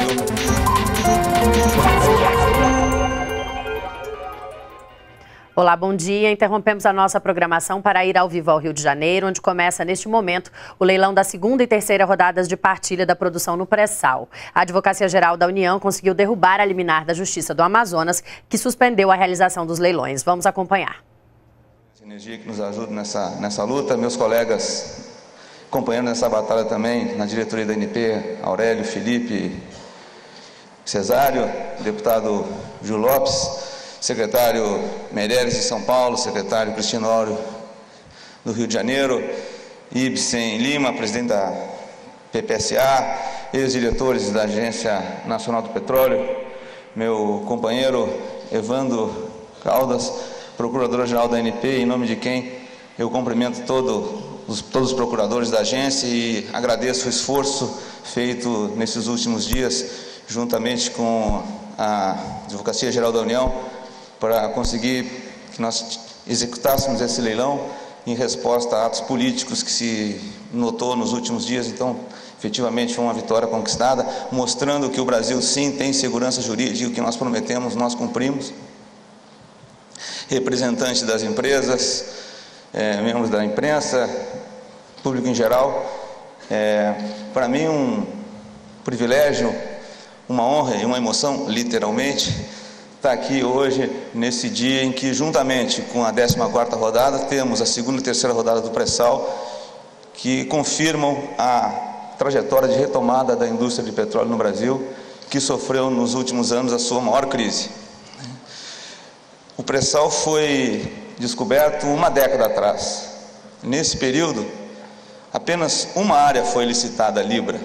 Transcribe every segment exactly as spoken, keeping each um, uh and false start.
Brasil. Olá, bom dia. Interrompemos a nossa programação para ir ao vivo ao Rio de Janeiro, onde começa neste momento o leilão da segunda e terceira rodadas de partilha da produção no pré-sal. A Advocacia Geral da União conseguiu derrubar a liminar da Justiça do Amazonas, que suspendeu a realização dos leilões. Vamos acompanhar. Energia que nos ajuda nessa, nessa luta, meus colegas acompanhando nessa batalha também, na diretoria da A N P, Aurélio, Felipe, Cesário, deputado Gil Lopes, secretário Meireles de São Paulo, secretário Cristino Áureo do Rio de Janeiro, Ibsen Lima, presidente da P P S A, ex-diretores da Agência Nacional do Petróleo, meu companheiro Evandro Caldas, procurador-geral da A N P, em nome de quem eu cumprimento todo, os, todos os procuradores da agência e agradeço o esforço feito nesses últimos dias, juntamente com a Advocacia Geral da União, para conseguir que nós executássemos esse leilão em resposta a atos políticos que se notou nos últimos dias. Então, efetivamente, foi uma vitória conquistada, mostrando que o Brasil, sim, tem segurança jurídica e o que nós prometemos, nós cumprimos. Representantes das empresas, é, membros da imprensa, público em geral, é, para mim um privilégio, uma honra e uma emoção, literalmente, estar aqui hoje, nesse dia em que, juntamente com a décima quarta rodada, temos a segunda e terceira rodada do pré-sal, que confirmam a trajetória de retomada da indústria de petróleo no Brasil, que sofreu nos últimos anos a sua maior crise. O pré-sal foi descoberto uma década atrás. Nesse período, apenas uma área foi licitada, a Libra.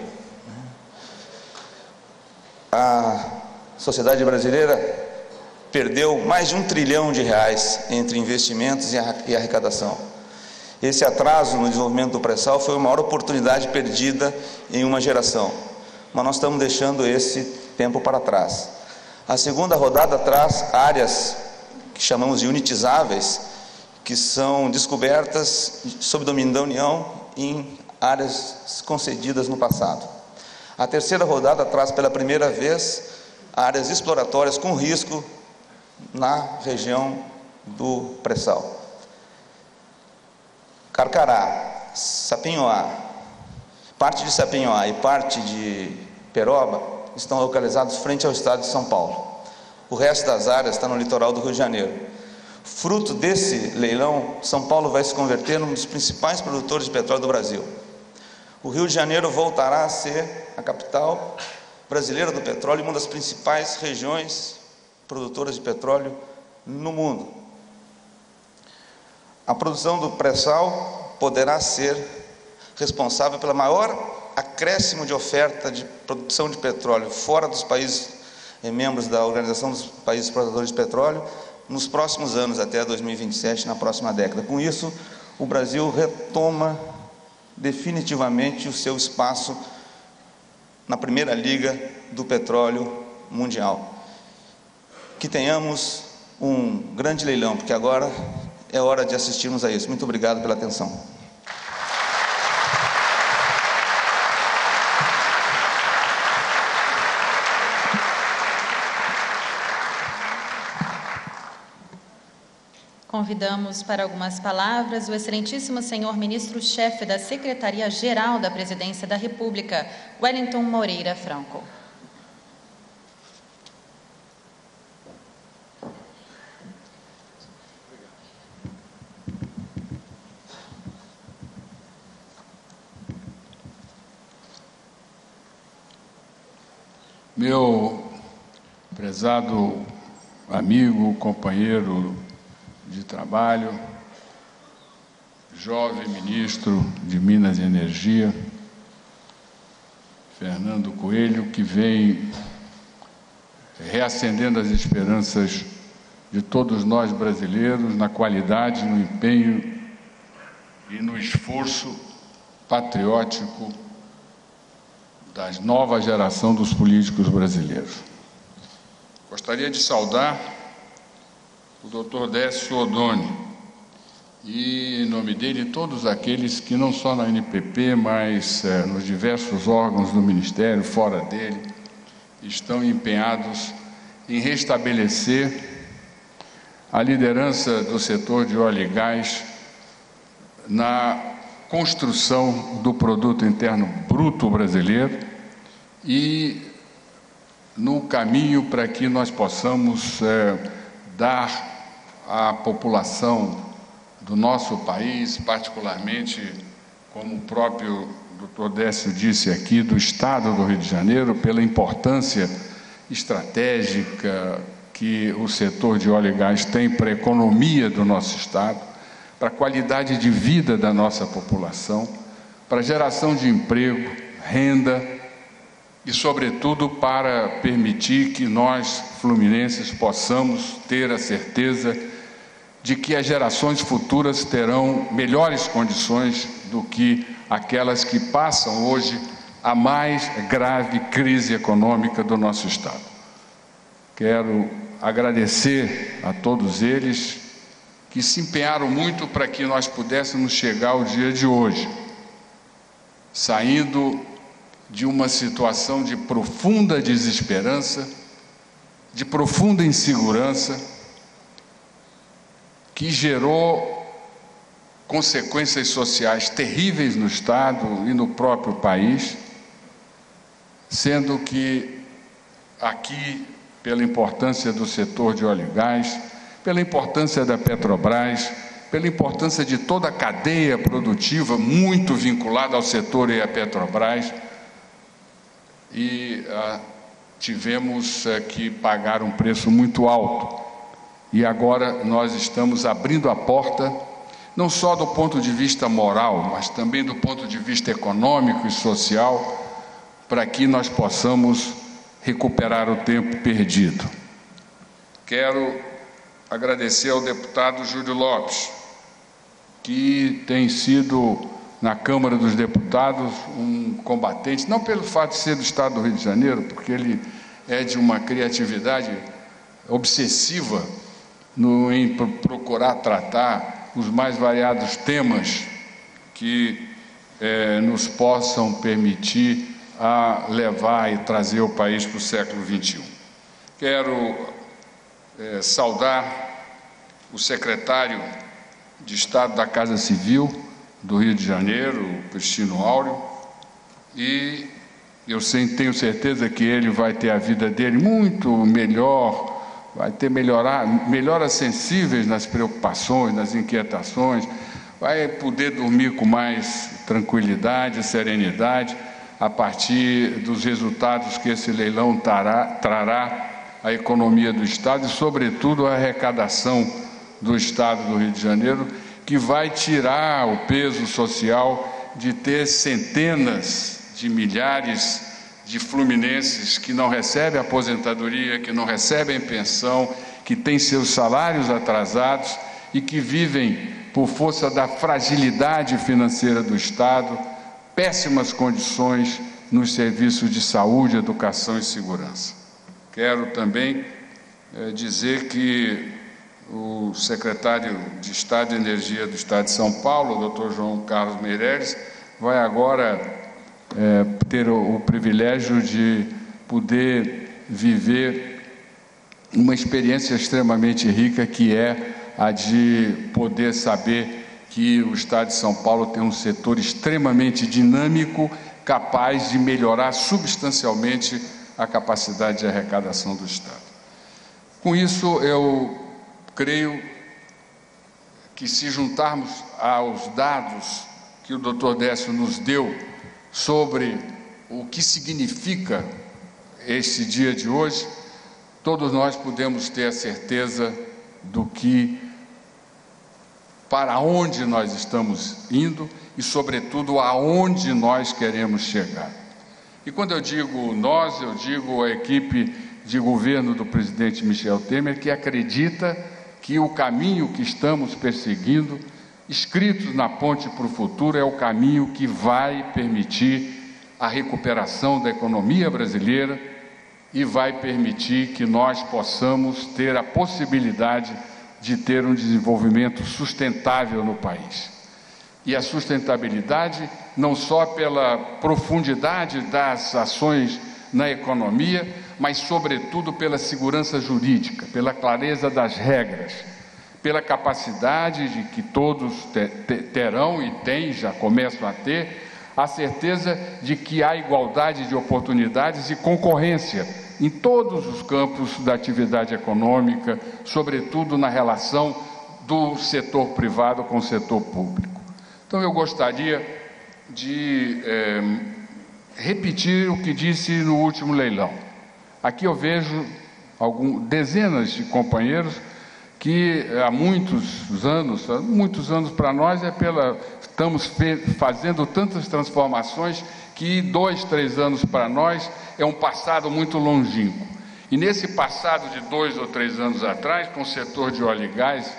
A sociedade brasileira perdeu mais de um trilhão de reais entre investimentos e arrecadação. Esse atraso no desenvolvimento do pré-sal foi a maior oportunidade perdida em uma geração, mas nós estamos deixando esse tempo para trás. A segunda rodada traz áreas que chamamos de unitizáveis, que são descobertas sob domínio da União em áreas concedidas no passado. A terceira rodada traz pela primeira vez áreas exploratórias com risco na região do pré-sal. Carcará, Sapinhoá, parte de Sapinhoá e parte de Peroba estão localizados frente ao estado de São Paulo. O resto das áreas está no litoral do Rio de Janeiro. Fruto desse leilão, São Paulo vai se converter num dos principais produtores de petróleo do Brasil. O Rio de Janeiro voltará a ser a capital brasileira do petróleo e uma das principais regiões produtoras de petróleo no mundo. A produção do pré-sal poderá ser responsável pelo maior acréscimo de oferta de produção de petróleo fora dos países eh, membros da Organização dos Países Exportadores de Petróleo nos próximos anos, até dois mil e vinte e sete, na próxima década. Com isso, o Brasil retoma definitivamente o seu espaço na primeira liga do petróleo mundial. Que tenhamos um grande leilão, porque agora é hora de assistirmos a isso. Muito obrigado pela atenção. Convidamos para algumas palavras o excelentíssimo senhor ministro-chefe da Secretaria-Geral da Presidência da República, Wellington Moreira Franco. Meu prezado amigo, companheiro de trabalho, jovem ministro de Minas e Energia, Fernando Coelho, que vem reacendendo as esperanças de todos nós brasileiros na qualidade, no empenho e no esforço patriótico da nova geração dos políticos brasileiros. Gostaria de saudar o doutor Décio Odoni e, em nome dele, todos aqueles que não só na N P P, mas é, nos diversos órgãos do Ministério, fora dele, estão empenhados em restabelecer a liderança do setor de óleo e gás na construção do produto interno bruto brasileiro e no caminho para que nós possamos é, dar à população do nosso país, particularmente, como o próprio doutor Décio disse aqui, do Estado do Rio de Janeiro, pela importância estratégica que o setor de óleo e gás tem para a economia do nosso Estado, para a qualidade de vida da nossa população, para a geração de emprego, renda e, sobretudo, para permitir que nós, fluminenses, possamos ter a certeza de que as gerações futuras terão melhores condições do que aquelas que passam hoje a mais grave crise econômica do nosso Estado. Quero agradecer a todos eles que se empenharam muito para que nós pudéssemos chegar ao dia de hoje, saindo de uma situação de profunda desesperança, de profunda insegurança, que gerou consequências sociais terríveis no Estado e no próprio país, sendo que aqui, pela importância do setor de óleo e gás, pela importância da Petrobras, pela importância de toda a cadeia produtiva muito vinculada ao setor e à Petrobras, e ah, tivemos ah, que pagar um preço muito alto. E agora nós estamos abrindo a porta, não só do ponto de vista moral, mas também do ponto de vista econômico e social, para que nós possamos recuperar o tempo perdido. Quero agradecer ao deputado Júlio Lopes, que tem sido, na Câmara dos Deputados, um combatente, não pelo fato de ser do Estado do Rio de Janeiro, porque ele é de uma criatividade obsessiva no, em procurar tratar os mais variados temas que eh, nos possam permitir a levar e trazer o país para o século vinte e um. Quero eh, saudar o secretário de Estado da Casa Civil do Rio de Janeiro, o Cristino Áureo, e eu tenho certeza que ele vai ter a vida dele muito melhor, vai ter melhorar, melhoras sensíveis nas preocupações, nas inquietações, vai poder dormir com mais tranquilidade e serenidade a partir dos resultados que esse leilão trará, trará à economia do Estado e, sobretudo, à arrecadação do Estado do Rio de Janeiro, que vai tirar o peso social de ter centenas de milhares de fluminenses que não recebem aposentadoria, que não recebem pensão, que têm seus salários atrasados e que vivem, por força da fragilidade financeira do Estado, péssimas condições nos serviços de saúde, educação e segurança. Quero também eh, dizer que o secretário de Estado de Energia do Estado de São Paulo, o doutor João Carlos Meireles, vai agora É, ter o, o privilégio de poder viver uma experiência extremamente rica, que é a de poder saber que o Estado de São Paulo tem um setor extremamente dinâmico, capaz de melhorar substancialmente a capacidade de arrecadação do Estado. Com isso, eu creio que, se juntarmos aos dados que o doutor Décio nos deu sobre o que significa este dia de hoje, todos nós podemos ter a certeza do que, para onde nós estamos indo e, sobretudo, aonde nós queremos chegar. E quando eu digo nós, eu digo a equipe de governo do presidente Michel Temer, que acredita que o caminho que estamos perseguindo, escritos na Ponte para o Futuro, é o caminho que vai permitir a recuperação da economia brasileira e vai permitir que nós possamos ter a possibilidade de ter um desenvolvimento sustentável no país. E a sustentabilidade não só pela profundidade das ações na economia, mas, sobretudo, pela segurança jurídica, pela clareza das regras, pela capacidade de que todos terão e têm, já começam a ter, a certeza de que há igualdade de oportunidades e concorrência em todos os campos da atividade econômica, sobretudo na relação do setor privado com o setor público. Então, eu gostaria de eh, repetir o que disse no último leilão. Aqui eu vejo algum, dezenas de companheiros que há muitos anos, muitos anos para nós é pela, estamos fe, fazendo tantas transformações que dois, três anos para nós é um passado muito longínquo. E nesse passado de dois ou três anos atrás, com o setor de óleo e gás,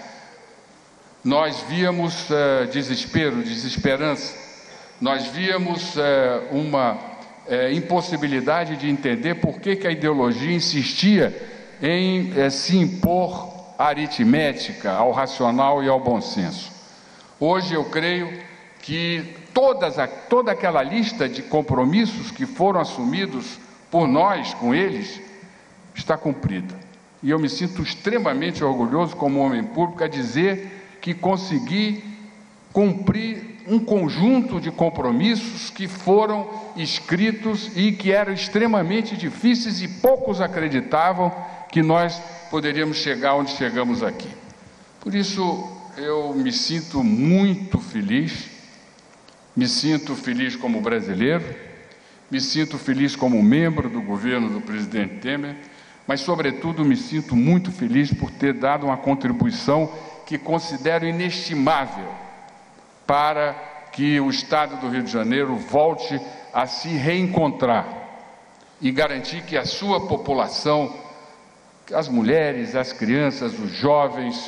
nós víamos uh, desespero, desesperança, nós víamos uh, uma uh, impossibilidade de entender por que, que a ideologia insistia em uh, se impor à aritmética, ao racional e ao bom senso. Hoje eu creio que todas a, toda aquela lista de compromissos que foram assumidos por nós com eles está cumprida. E eu me sinto extremamente orgulhoso como homem público a dizer que consegui cumprir um conjunto de compromissos que foram escritos e que eram extremamente difíceis e poucos acreditavam que nós poderíamos chegar onde chegamos aqui. Por isso, eu me sinto muito feliz, me sinto feliz como brasileiro, me sinto feliz como membro do governo do presidente Temer, mas, sobretudo, me sinto muito feliz por ter dado uma contribuição que considero inestimável para que o Estado do Rio de Janeiro volte a se reencontrar e garantir que a sua população, as mulheres, as crianças, os jovens,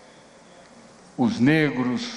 os negros,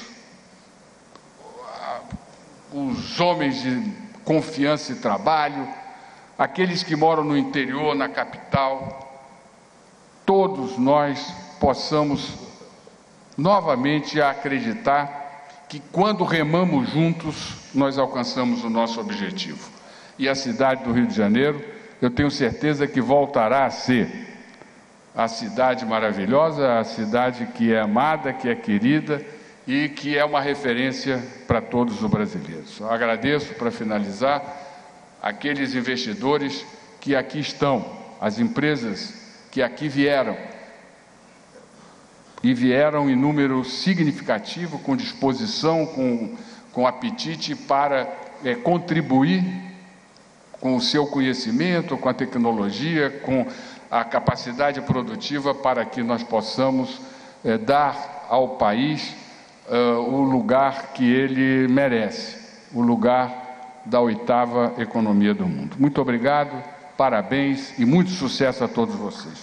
os homens de confiança e trabalho, aqueles que moram no interior, na capital, todos nós possamos novamente acreditar que quando remamos juntos, nós alcançamos o nosso objetivo. E a cidade do Rio de Janeiro, eu tenho certeza que voltará a ser a cidade maravilhosa, a cidade que é amada, que é querida e que é uma referência para todos os brasileiros. Eu agradeço, para finalizar, aqueles investidores que aqui estão, as empresas que aqui vieram, e vieram em número significativo, com disposição, com, com apetite para é, contribuir com o seu conhecimento, com a tecnologia, com a capacidade produtiva para que nós possamos é, dar ao país é, o lugar que ele merece, o lugar da oitava economia do mundo. Muito obrigado, parabéns e muito sucesso a todos vocês.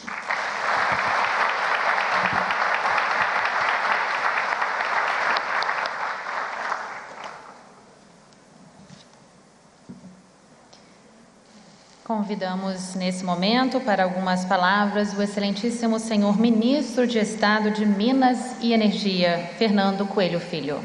Convidamos, nesse momento, para algumas palavras, o excelentíssimo senhor Ministro de Estado de Minas e Energia, Fernando Coelho Filho.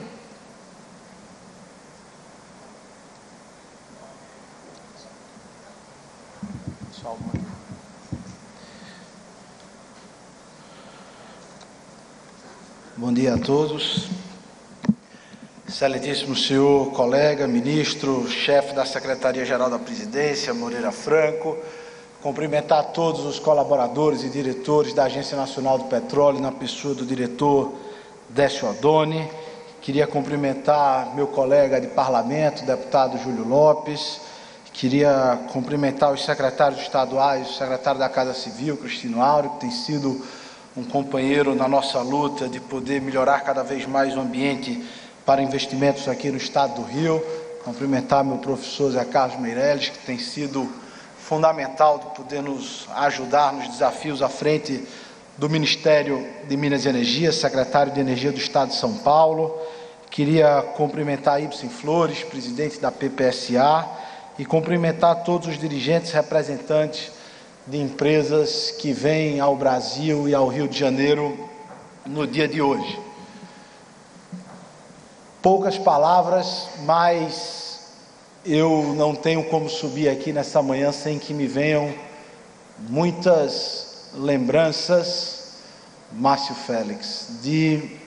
Bom dia a todos. Excelentíssimo senhor colega, ministro, chefe da Secretaria-Geral da Presidência, Moreira Franco, cumprimentar todos os colaboradores e diretores da Agência Nacional do Petróleo, na pessoa do diretor Décio Odoni. Queria cumprimentar meu colega de parlamento, deputado Júlio Lopes. Queria cumprimentar os secretários estaduais, o secretário da Casa Civil, Cristino Áureo, que tem sido um companheiro na nossa luta de poder melhorar cada vez mais o ambiente para investimentos aqui no Estado do Rio. Cumprimentar meu professor Zé Carlos Meirelles, que tem sido fundamental de poder nos ajudar nos desafios à frente do Ministério de Minas e Energia, secretário de Energia do Estado de São Paulo. Queria cumprimentar Ibsen Flores, presidente da P P S A, e cumprimentar todos os dirigentes representantes de empresas que vêm ao Brasil e ao Rio de Janeiro no dia de hoje. Poucas palavras, mas eu não tenho como subir aqui nessa manhã sem que me venham muitas lembranças, Márcio Félix, de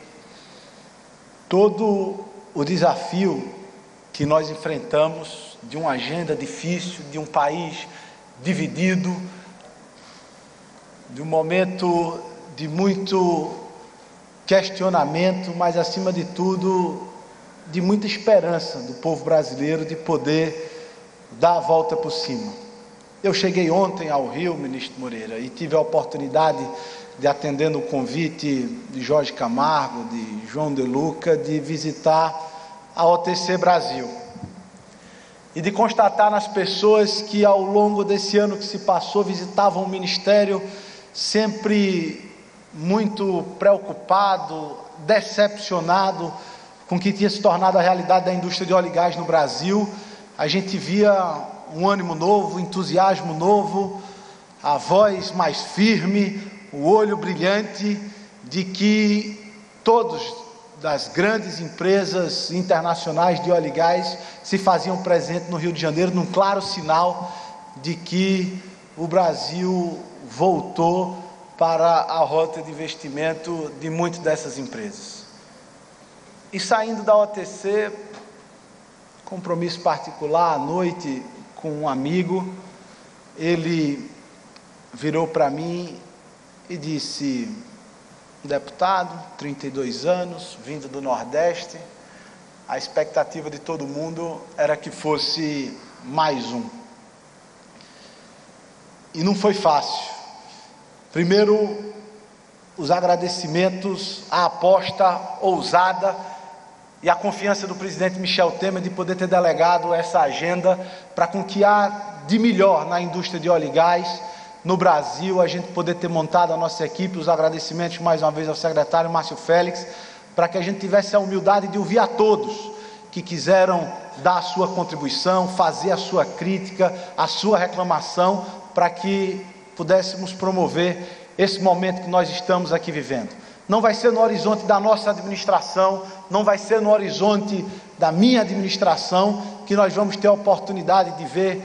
todo o desafio que nós enfrentamos, de uma agenda difícil, de um país dividido, de um momento de muito questionamento, mas acima de tudo, de muita esperança do povo brasileiro de poder dar a volta por cima. Eu cheguei ontem ao Rio, ministro Moreira, e tive a oportunidade de, atendendo o convite de Jorge Camargo, de João De Luca, de visitar a O T C Brasil. E de constatar nas pessoas que ao longo desse ano que se passou, visitavam o Ministério sempre muito preocupado, decepcionado com o que tinha se tornado a realidade da indústria de óleo e gás no Brasil. A gente via um ânimo novo, um entusiasmo novo, a voz mais firme, o olho brilhante de que todos das grandes empresas internacionais de óleo e gás se faziam presentes no Rio de Janeiro, num claro sinal de que o Brasil voltou para a rota de investimento de muitas dessas empresas. E saindo da O T C, compromisso particular à noite com um amigo, ele virou para mim e disse: deputado, trinta e dois anos, vindo do Nordeste, a expectativa de todo mundo era que fosse mais um. E não foi fácil. Primeiro, os agradecimentos, a aposta ousada e a confiança do presidente Michel Temer de poder ter delegado essa agenda para com que há de melhor na indústria de óleo e gás no Brasil, a gente poder ter montado a nossa equipe. Os agradecimentos mais uma vez ao secretário Márcio Félix, para que a gente tivesse a humildade de ouvir a todos que quiseram dar a sua contribuição, fazer a sua crítica, a sua reclamação, para que pudéssemos promover esse momento que nós estamos aqui vivendo. Não vai ser no horizonte da nossa administração, não vai ser no horizonte da minha administração que nós vamos ter a oportunidade de ver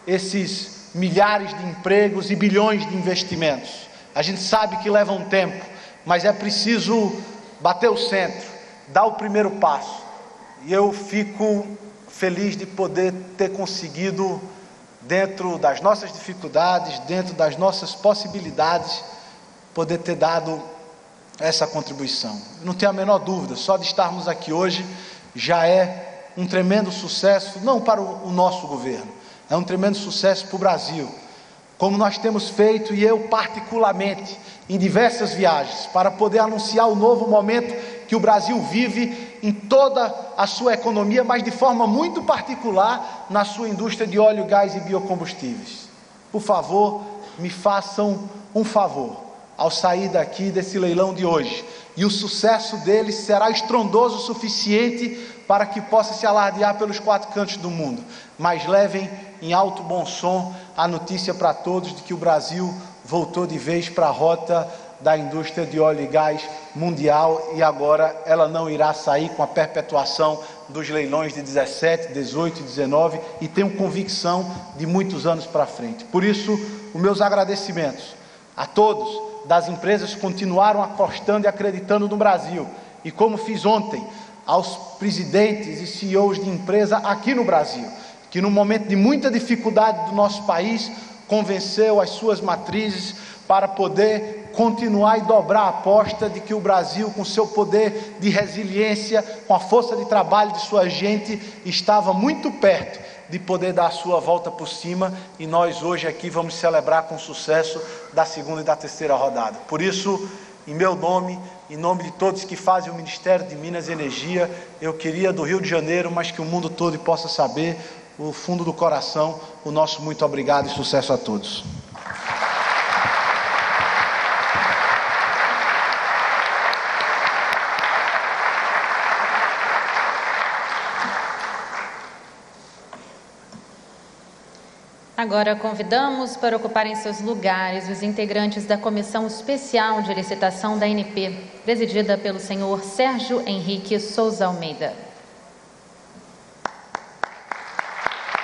esses milhares de empregos e bilhões de investimentos. A gente sabe que leva um tempo, mas é preciso bater o centro, dar o primeiro passo. E eu fico feliz de poder ter conseguido, dentro das nossas dificuldades, dentro das nossas possibilidades, poder ter dado essa contribuição. Não tenho a menor dúvida, só de estarmos aqui hoje já é um tremendo sucesso, não para o nosso governo, é um tremendo sucesso para o Brasil, como nós temos feito, e eu particularmente, em diversas viagens, para poder anunciar o novo momento que o Brasil vive em toda a sua economia, mas de forma muito particular na sua indústria de óleo, gás e biocombustíveis. Por favor, me façam um favor ao sair daqui desse leilão de hoje, e o sucesso dele será estrondoso o suficiente para que possa se alardear pelos quatro cantos do mundo, mas levem em alto bom som a notícia para todos de que o Brasil voltou de vez para a rota da indústria de óleo e gás mundial, e agora ela não irá sair com a perpetuação dos leilões de dezessete, dezoito e dezenove, e tenho convicção de muitos anos para frente. Por isso, os meus agradecimentos a todos das empresas que continuaram apostando e acreditando no Brasil, e como fiz ontem, aos presidentes e C E Os de empresa aqui no Brasil, que no momento de muita dificuldade do nosso país, convenceu as suas matrizes para poder continuar e dobrar a aposta de que o Brasil, com seu poder de resiliência, com a força de trabalho de sua gente, estava muito perto de poder dar a sua volta por cima, e nós hoje aqui vamos celebrar com sucesso da segunda e da terceira rodada. Por isso, em meu nome, em nome de todos que fazem o Ministério de Minas e Energia, eu queria do Rio de Janeiro, mas que o mundo todo possa saber, do fundo do coração, o nosso muito obrigado e sucesso a todos. Agora convidamos para ocuparem seus lugares os integrantes da Comissão Especial de Licitação da A N P, presidida pelo senhor Sérgio Henrique Souza Almeida.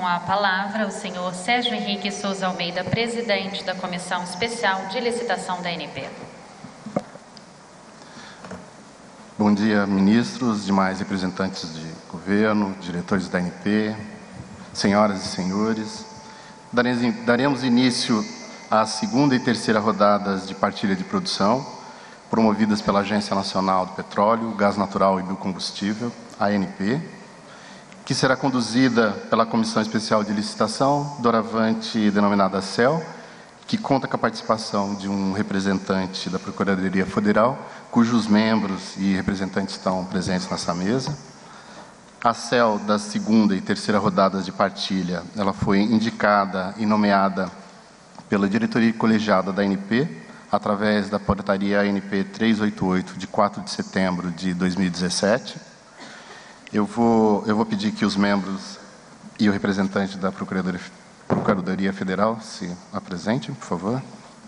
a palavra o senhor Sérgio Henrique Souza Almeida, presidente da Comissão Especial de Licitação da A N P. Bom dia, ministros, demais representantes de governo, diretores da A N P, senhoras e senhores. Daremos início à segunda e terceira rodadas de partilha de produção, promovidas pela Agência Nacional do Petróleo, Gás Natural e Biocombustível, a ANP, que será conduzida pela Comissão Especial de Licitação, doravante denominada C E L, que conta com a participação de um representante da Procuradoria Federal, cujos membros e representantes estão presentes nessa mesa. A C E L da segunda e terceira rodadas de partilha, ela foi indicada e nomeada pela diretoria colegiada da A N P, através da portaria A N P trezentos e oitenta e oito, de quatro de setembro de dois mil e dezessete. Eu vou, eu vou pedir que os membros e o representante da Procuradoria, Procuradoria Federal se apresentem, por favor.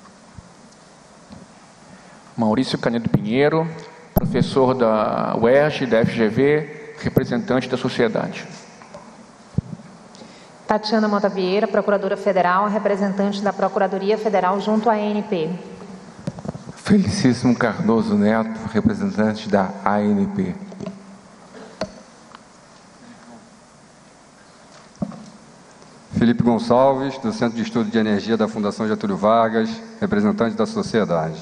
Maurício Canedo Pinheiro, professor da U E R J, da F G V, representante da sociedade. Tatiana Mota Vieira, procuradora federal, representante da Procuradoria Federal junto à A N P. Felicíssimo Cardoso Neto, representante da A N P. Felipe Gonçalves, do Centro de Estudo de Energia da Fundação Getúlio Vargas, representante da sociedade.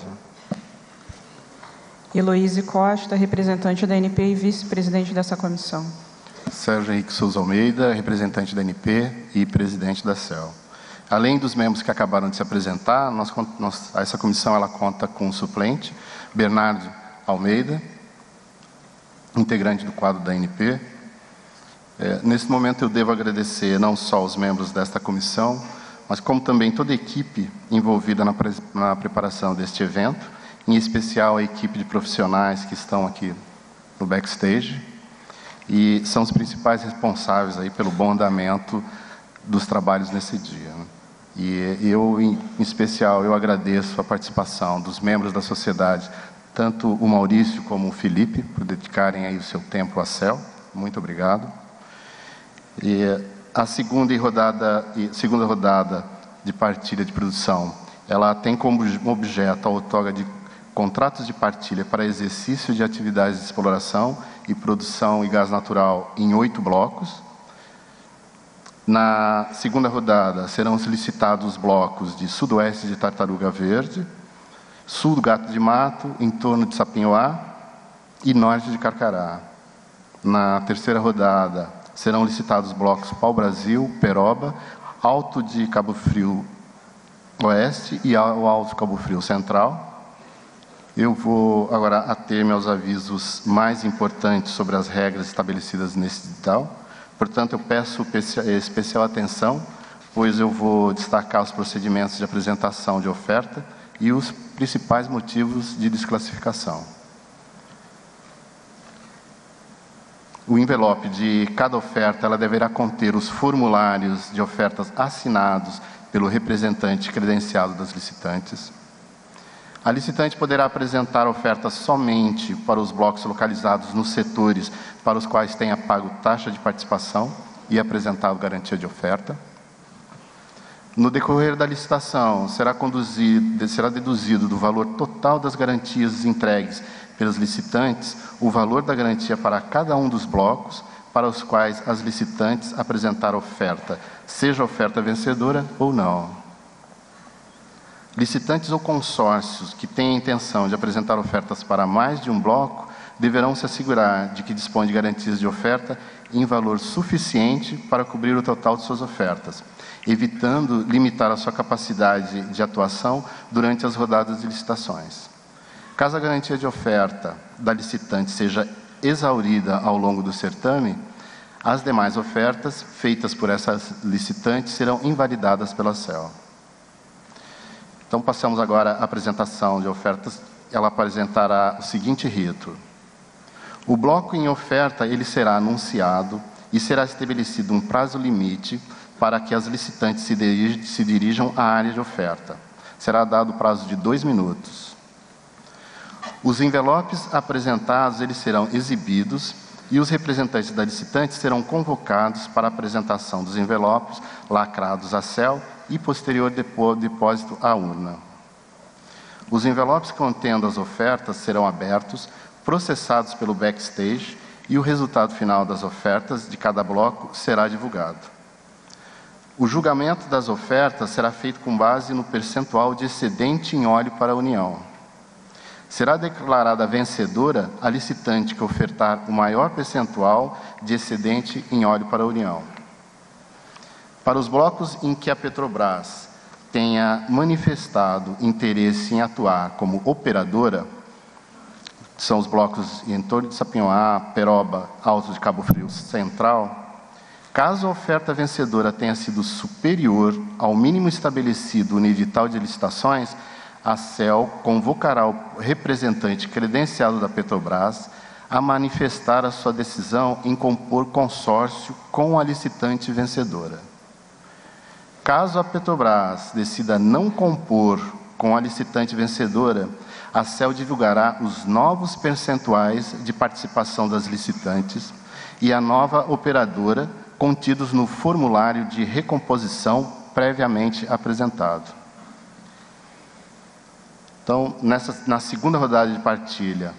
Heloíse Costa, representante da A N P e vice-presidente dessa comissão. Sérgio Henrique Souza Almeida, representante da A N P e presidente da C E L. Além dos membros que acabaram de se apresentar, nós, nós, essa comissão ela conta com um suplente, Bernardo Almeida, integrante do quadro da A N P. É, nesse momento eu devo agradecer não só os membros desta comissão, mas como também toda a equipe envolvida na, pre na preparação deste evento, em especial a equipe de profissionais que estão aqui no backstage, e são os principais responsáveis aí pelo bom andamento dos trabalhos nesse dia. E eu, em especial, eu agradeço a participação dos membros da sociedade, tanto o Maurício como o Felipe, por dedicarem aí o seu tempo à C E L. Muito obrigado. E a segunda rodada, segunda rodada de partilha de produção, ela tem como objeto a outorga de contratos de partilha para exercício de atividades de exploração e produção de gás natural em oito blocos. Na segunda rodada, serão solicitados os blocos de sudoeste de Tartaruga Verde, sul do Gato de Mato, em torno de Sapinhoá e norte de Carcará. Na terceira rodada, serão licitados os blocos Pau-Brasil, Peroba, Alto de Cabo Frio Oeste e o Alto de Cabo Frio Central. Eu vou agora ater-me aos avisos mais importantes sobre as regras estabelecidas nesse edital. Portanto, eu peço especial atenção, pois eu vou destacar os procedimentos de apresentação de oferta e os principais motivos de desclassificação. O envelope de cada oferta ela deverá conter os formulários de ofertas assinados pelo representante credenciado das licitantes. A licitante poderá apresentar ofertas somente para os blocos localizados nos setores para os quais tenha pago taxa de participação e apresentado garantia de oferta. No decorrer da licitação, será, conduzido, será deduzido do valor total das garantias entregues pelos licitantes o valor da garantia para cada um dos blocos para os quais as licitantes apresentaram oferta, seja oferta vencedora ou não. Licitantes ou consórcios que tenham a intenção de apresentar ofertas para mais de um bloco deverão se assegurar de que dispõem de garantias de oferta em valor suficiente para cobrir o total de suas ofertas, evitando limitar a sua capacidade de atuação durante as rodadas de licitações. Caso a garantia de oferta da licitante seja exaurida ao longo do certame, as demais ofertas feitas por essas licitantes serão invalidadas pela C E L. Então, passamos agora à apresentação de ofertas. Ela apresentará o seguinte rito. O bloco em oferta ele será anunciado e será estabelecido um prazo limite para que as licitantes se dirijam, se dirijam à área de oferta. Será dado prazo de dois minutos. Os envelopes apresentados eles serão exibidos e os representantes da licitante serão convocados para a apresentação dos envelopes lacrados à C E L e posterior depósito à urna. Os envelopes contendo as ofertas serão abertos, processados pelo backstage e o resultado final das ofertas de cada bloco será divulgado. O julgamento das ofertas será feito com base no percentual de excedente em óleo para a União. Será declarada vencedora a licitante que ofertar o maior percentual de excedente em óleo para a União. Para os blocos em que a Petrobras tenha manifestado interesse em atuar como operadora, são os blocos em torno de Sapinhoá, Peroba, Alto de Cabo Frio Central, caso a oferta vencedora tenha sido superior ao mínimo estabelecido no edital de licitações, a C E L convocará o representante credenciado da Petrobras a manifestar a sua decisão em compor consórcio com a licitante vencedora. Caso a Petrobras decida não compor com a licitante vencedora, a C E L divulgará os novos percentuais de participação das licitantes e a nova operadora contidos no formulário de recomposição previamente apresentado. Então, nessa, na segunda rodada de partilha,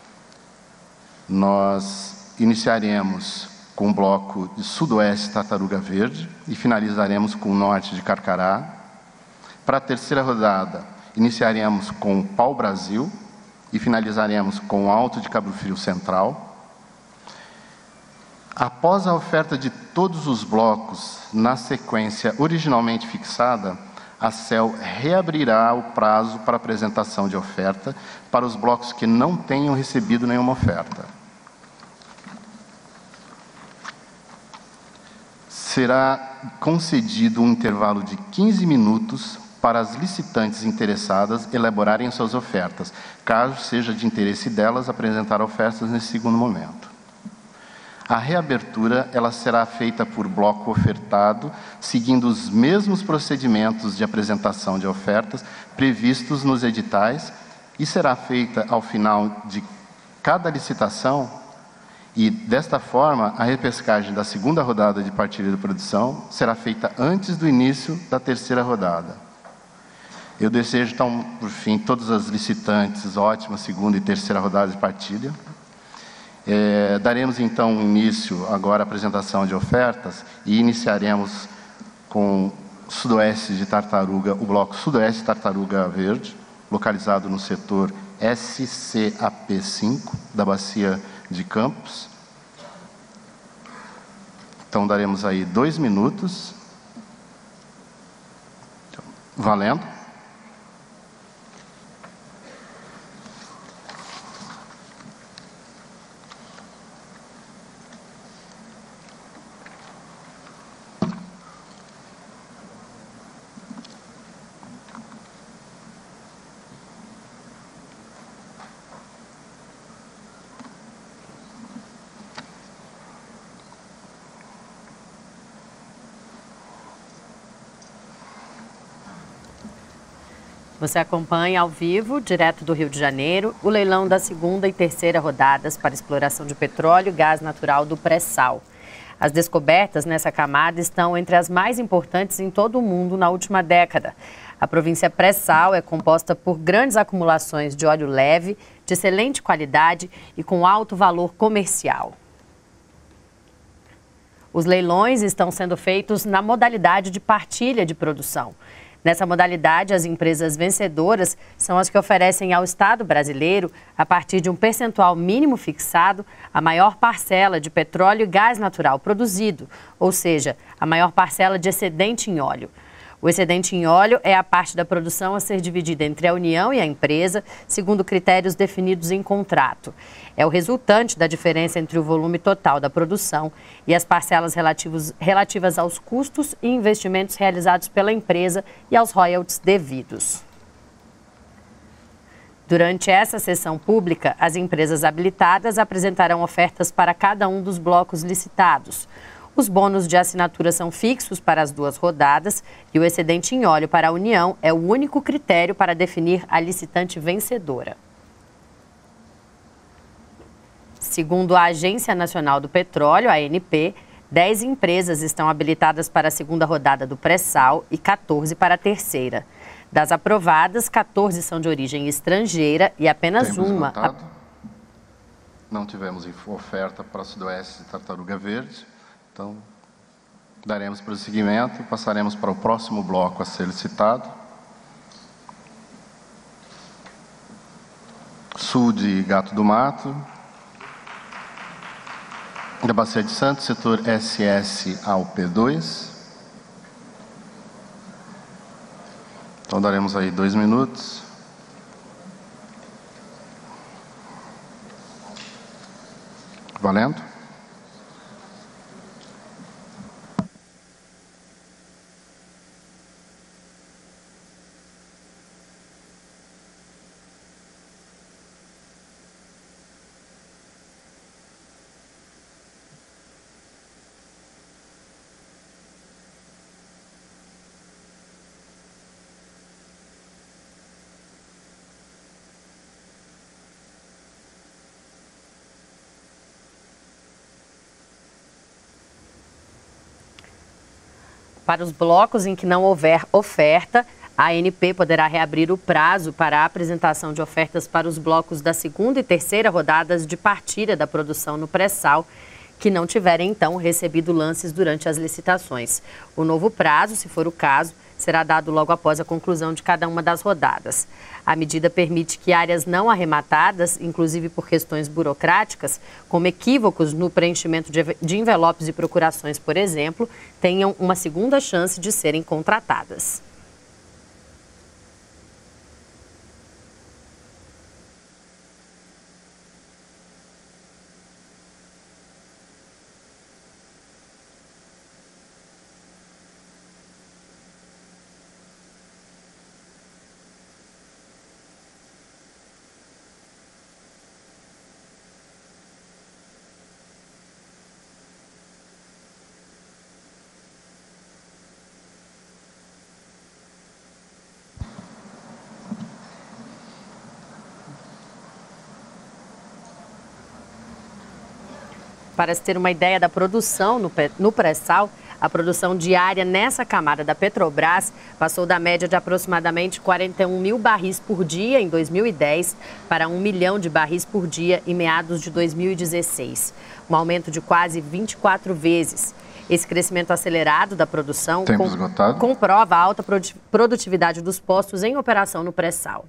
nós iniciaremos com o bloco de Sudoeste Tartaruga Verde e finalizaremos com o Norte de Carcará. Para a terceira rodada, iniciaremos com o Pau Brasil e finalizaremos com o Alto de Cabo Frio Central. Após a oferta de todos os blocos na sequência originalmente fixada, a C E L reabrirá o prazo para apresentação de oferta para os blocos que não tenham recebido nenhuma oferta. Será concedido um intervalo de quinze minutos para as licitantes interessadas elaborarem suas ofertas, caso seja de interesse delas apresentar ofertas nesse segundo momento. A reabertura ela será feita por bloco ofertado, seguindo os mesmos procedimentos de apresentação de ofertas previstos nos editais e será feita ao final de cada licitação e, desta forma, a repescagem da segunda rodada de partilha de produção será feita antes do início da terceira rodada. Eu desejo, então, por fim, todas as licitantes ótima segunda e terceira rodada de partilha. É, daremos então início agora à apresentação de ofertas e iniciaremos com Sudoeste de Tartaruga, o bloco Sudoeste Tartaruga Verde, localizado no setor S C A P cinco da Bacia de Campos. Então daremos aí dois minutos. Valendo. Você acompanha ao vivo, direto do Rio de Janeiro, o leilão da segunda e terceira rodadas para exploração de petróleo e gás natural do pré-sal. As descobertas nessa camada estão entre as mais importantes em todo o mundo na última década. A província pré-sal é composta por grandes acumulações de óleo leve, de excelente qualidade e com alto valor comercial. Os leilões estão sendo feitos na modalidade de partilha de produção. Nessa modalidade, as empresas vencedoras são as que oferecem ao Estado brasileiro, a partir de um percentual mínimo fixado, a maior parcela de petróleo e gás natural produzido, ou seja, a maior parcela de excedente em óleo. O excedente em óleo é a parte da produção a ser dividida entre a União e a empresa, segundo critérios definidos em contrato. É o resultante da diferença entre o volume total da produção e as parcelas relativos, relativas aos custos e investimentos realizados pela empresa e aos royalties devidos. Durante essa sessão pública, as empresas habilitadas apresentarão ofertas para cada um dos blocos licitados. Os bônus de assinatura são fixos para as duas rodadas e o excedente em óleo para a União é o único critério para definir a licitante vencedora. Segundo a Agência Nacional do Petróleo, a A N P, dez empresas estão habilitadas para a segunda rodada do pré-sal e quatorze para a terceira. Das aprovadas, quatorze são de origem estrangeira e apenas Temos uma... votado. Não tivemos oferta para Sudoeste e Tartaruga Verde, então daremos prosseguimento e passaremos para o próximo bloco a ser licitado. Sul de Gato do Mato, da Bacia de Santos, setor S S ao P dois. Então daremos aí dois minutos. Valendo. Para os blocos em que não houver oferta, a A N P poderá reabrir o prazo para a apresentação de ofertas para os blocos da segunda e terceira rodadas de partilha da produção no pré-sal, que não tiverem, então, recebido lances durante as licitações. O novo prazo, se for o caso, será dado logo após a conclusão de cada uma das rodadas. A medida permite que áreas não arrematadas, inclusive por questões burocráticas, como equívocos no preenchimento de envelopes e procurações, por exemplo, tenham uma segunda chance de serem contratadas. Para se ter uma ideia da produção no pré-sal, a produção diária nessa camada da Petrobras passou da média de aproximadamente quarenta e um mil barris por dia em dois mil e dez para um milhão de barris por dia em meados de dois mil e dezesseis, um aumento de quase vinte e quatro vezes. Esse crescimento acelerado da produção com, comprova a alta produtividade dos postos em operação no pré-sal.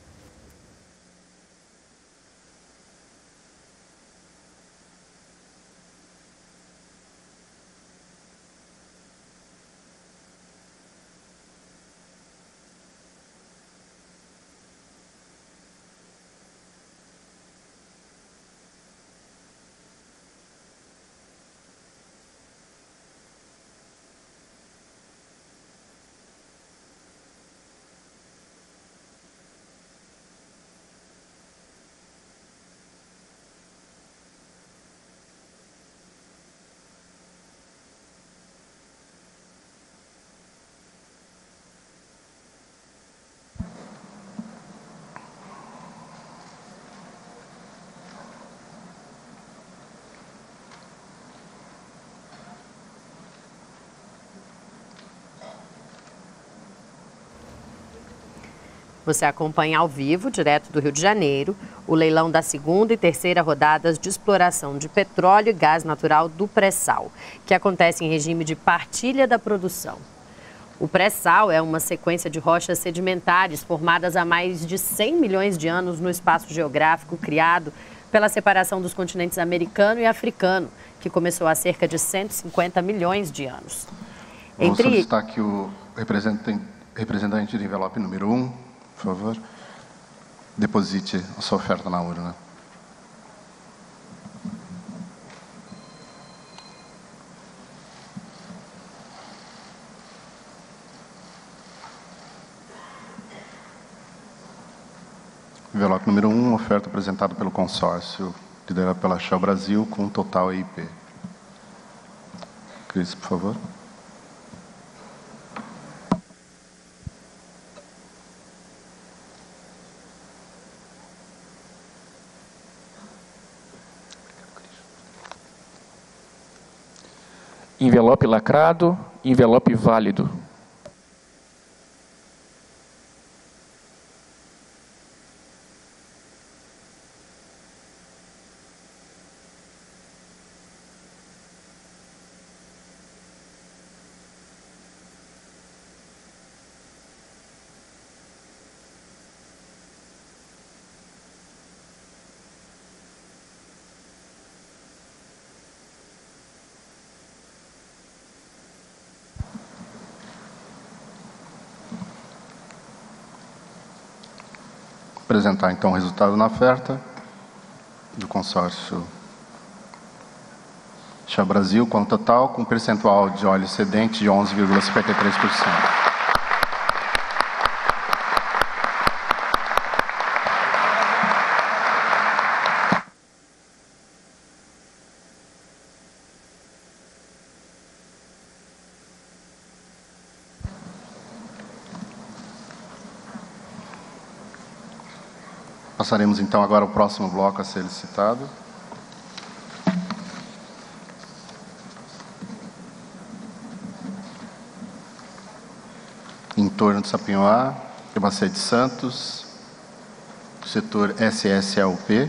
Você acompanha ao vivo, direto do Rio de Janeiro, o leilão da segunda e terceira rodadas de exploração de petróleo e gás natural do pré-sal, que acontece em regime de partilha da produção. O pré-sal é uma sequência de rochas sedimentares formadas há mais de cem milhões de anos no espaço geográfico criado pela separação dos continentes americano e africano, que começou há cerca de cento e cinquenta milhões de anos. Vamos Entre... solicitar que o representante, representante de envelope número um, por favor, deposite a sua oferta na urna. Envelope número um, oferta apresentada pelo consórcio liderado pela Shell Brasil com Total E I P. Cris, por favor. envelope lacrado, envelope válido. Apresentar então o resultado na oferta do consórcio Chá Brasil, com total, com percentual de óleo excedente de onze vírgula cinquenta e três por cento. Passaremos então agora ao próximo bloco a ser licitado. Em torno de Sapinhoá, Bacia de Santos, setor S S L P.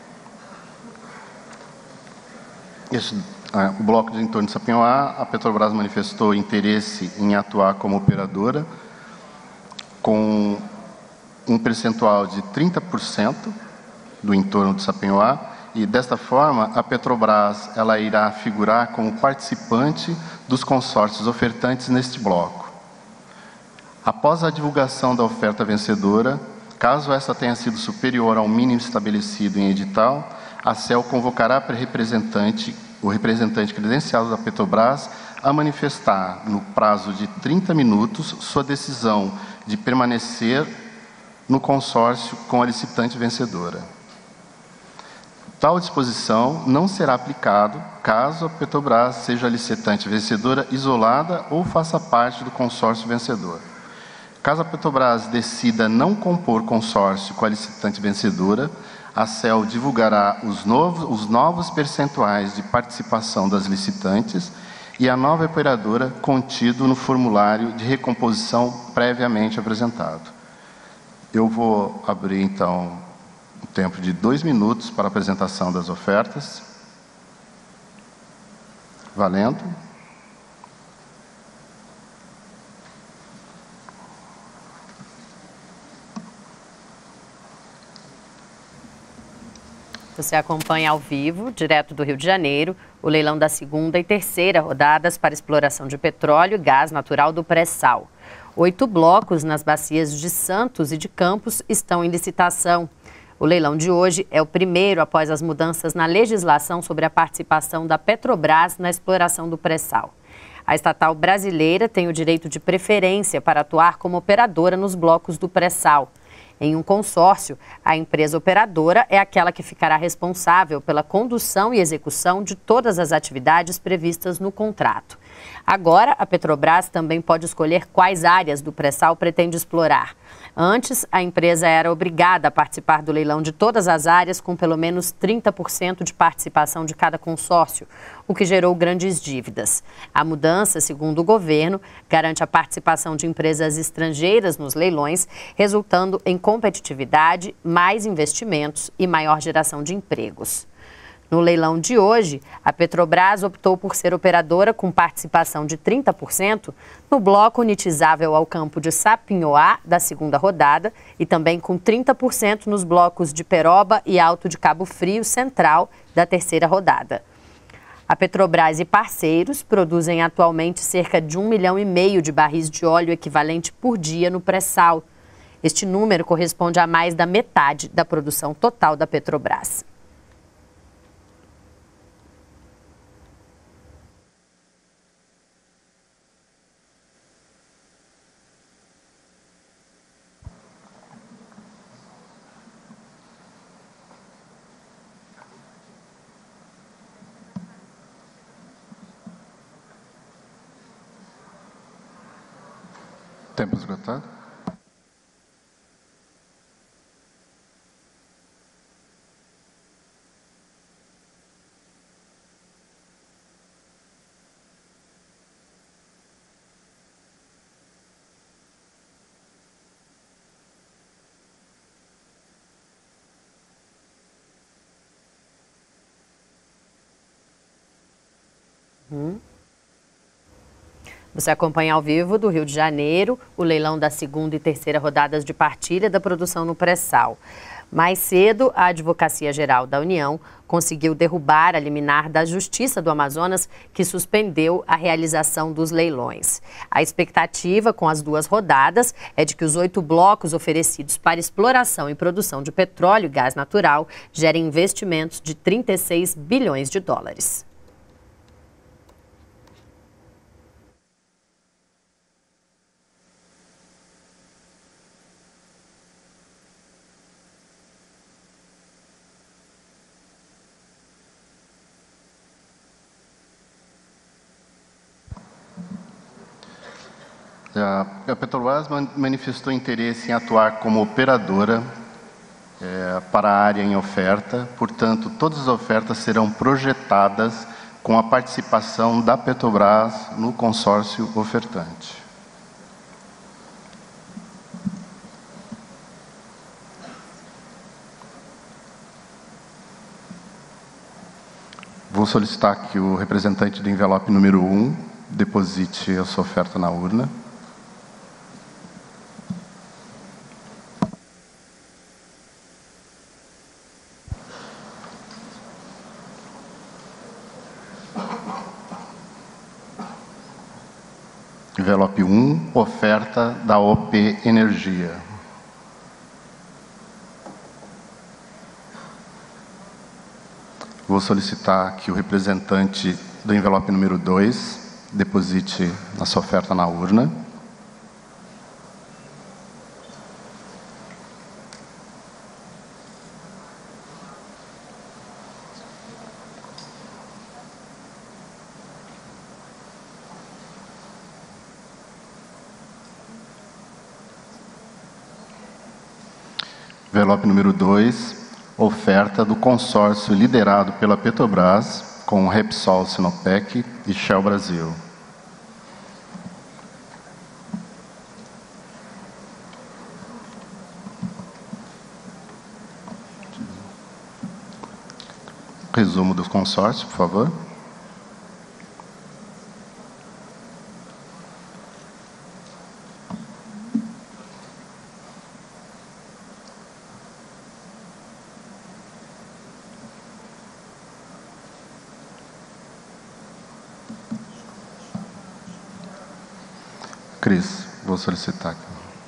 Este, ah, o bloco de entorno de Sapinhoá, a Petrobras manifestou interesse em atuar como operadora com um percentual de trinta por cento do entorno de Sapinhoá, e desta forma a Petrobras ela irá figurar como participante dos consórcios ofertantes neste bloco. Após a divulgação da oferta vencedora, caso esta tenha sido superior ao mínimo estabelecido em edital, a C E L convocará para representante, o representante credenciado da Petrobras a manifestar, no prazo de trinta minutos, sua decisão de permanecer no consórcio com a licitante vencedora. Tal disposição não será aplicado caso a Petrobras seja a licitante vencedora isolada ou faça parte do consórcio vencedor. Caso a Petrobras decida não compor consórcio com a licitante vencedora, a C E L divulgará os novos, os novos percentuais de participação das licitantes e a nova operadora contido no formulário de recomposição previamente apresentado. Eu vou abrir, então, um tempo de dois minutos para a apresentação das ofertas. Valendo. Você acompanha ao vivo, direto do Rio de Janeiro, o leilão da segunda e terceira rodadas para exploração de petróleo e gás natural do pré-sal. Oito blocos nas bacias de Santos e de Campos estão em licitação. O leilão de hoje é o primeiro após as mudanças na legislação sobre a participação da Petrobras na exploração do pré-sal. A estatal brasileira tem o direito de preferência para atuar como operadora nos blocos do pré-sal. Em um consórcio, a empresa operadora é aquela que ficará responsável pela condução e execução de todas as atividades previstas no contrato. Agora, a Petrobras também pode escolher quais áreas do pré-sal pretende explorar. Antes, a empresa era obrigada a participar do leilão de todas as áreas com pelo menos trinta por cento de participação de cada consórcio, o que gerou grandes dívidas. A mudança, segundo o governo, garante a participação de empresas estrangeiras nos leilões, resultando em competitividade, mais investimentos e maior geração de empregos. No leilão de hoje, a Petrobras optou por ser operadora com participação de trinta por cento no bloco unitizável ao campo de Sapinhoá, da segunda rodada, e também com trinta por cento nos blocos de Peroba e Alto de Cabo Frio Central, da terceira rodada. A Petrobras e parceiros produzem atualmente cerca de um milhão e meio de barris de óleo equivalente por dia no pré-sal. Este número corresponde a mais da metade da produção total da Petrobras. Tempo esgotado. Hum. Você acompanha ao vivo do Rio de Janeiro o leilão da segunda e terceira rodadas de partilha da produção no pré-sal. Mais cedo, a Advocacia Geral da União conseguiu derrubar a liminar da Justiça do Amazonas, que suspendeu a realização dos leilões. A expectativa com as duas rodadas é de que os oito blocos oferecidos para exploração e produção de petróleo e gás natural gerem investimentos de trinta e seis bilhões de dólares. A Petrobras manifestou interesse em atuar como operadora é, para a área em oferta, portanto, todas as ofertas serão projetadas com a participação da Petrobras no consórcio ofertante. Vou solicitar que o representante do envelope número um deposite a sua oferta na urna. Envelope um, oferta da O P Energia. Vou solicitar que o representante do envelope número dois deposite a sua oferta na urna. Envelope número dois, oferta do consórcio liderado pela Petrobras com Repsol Sinopec e Shell Brasil. Resumo do consórcio, por favor. Cris, vou solicitar aqui.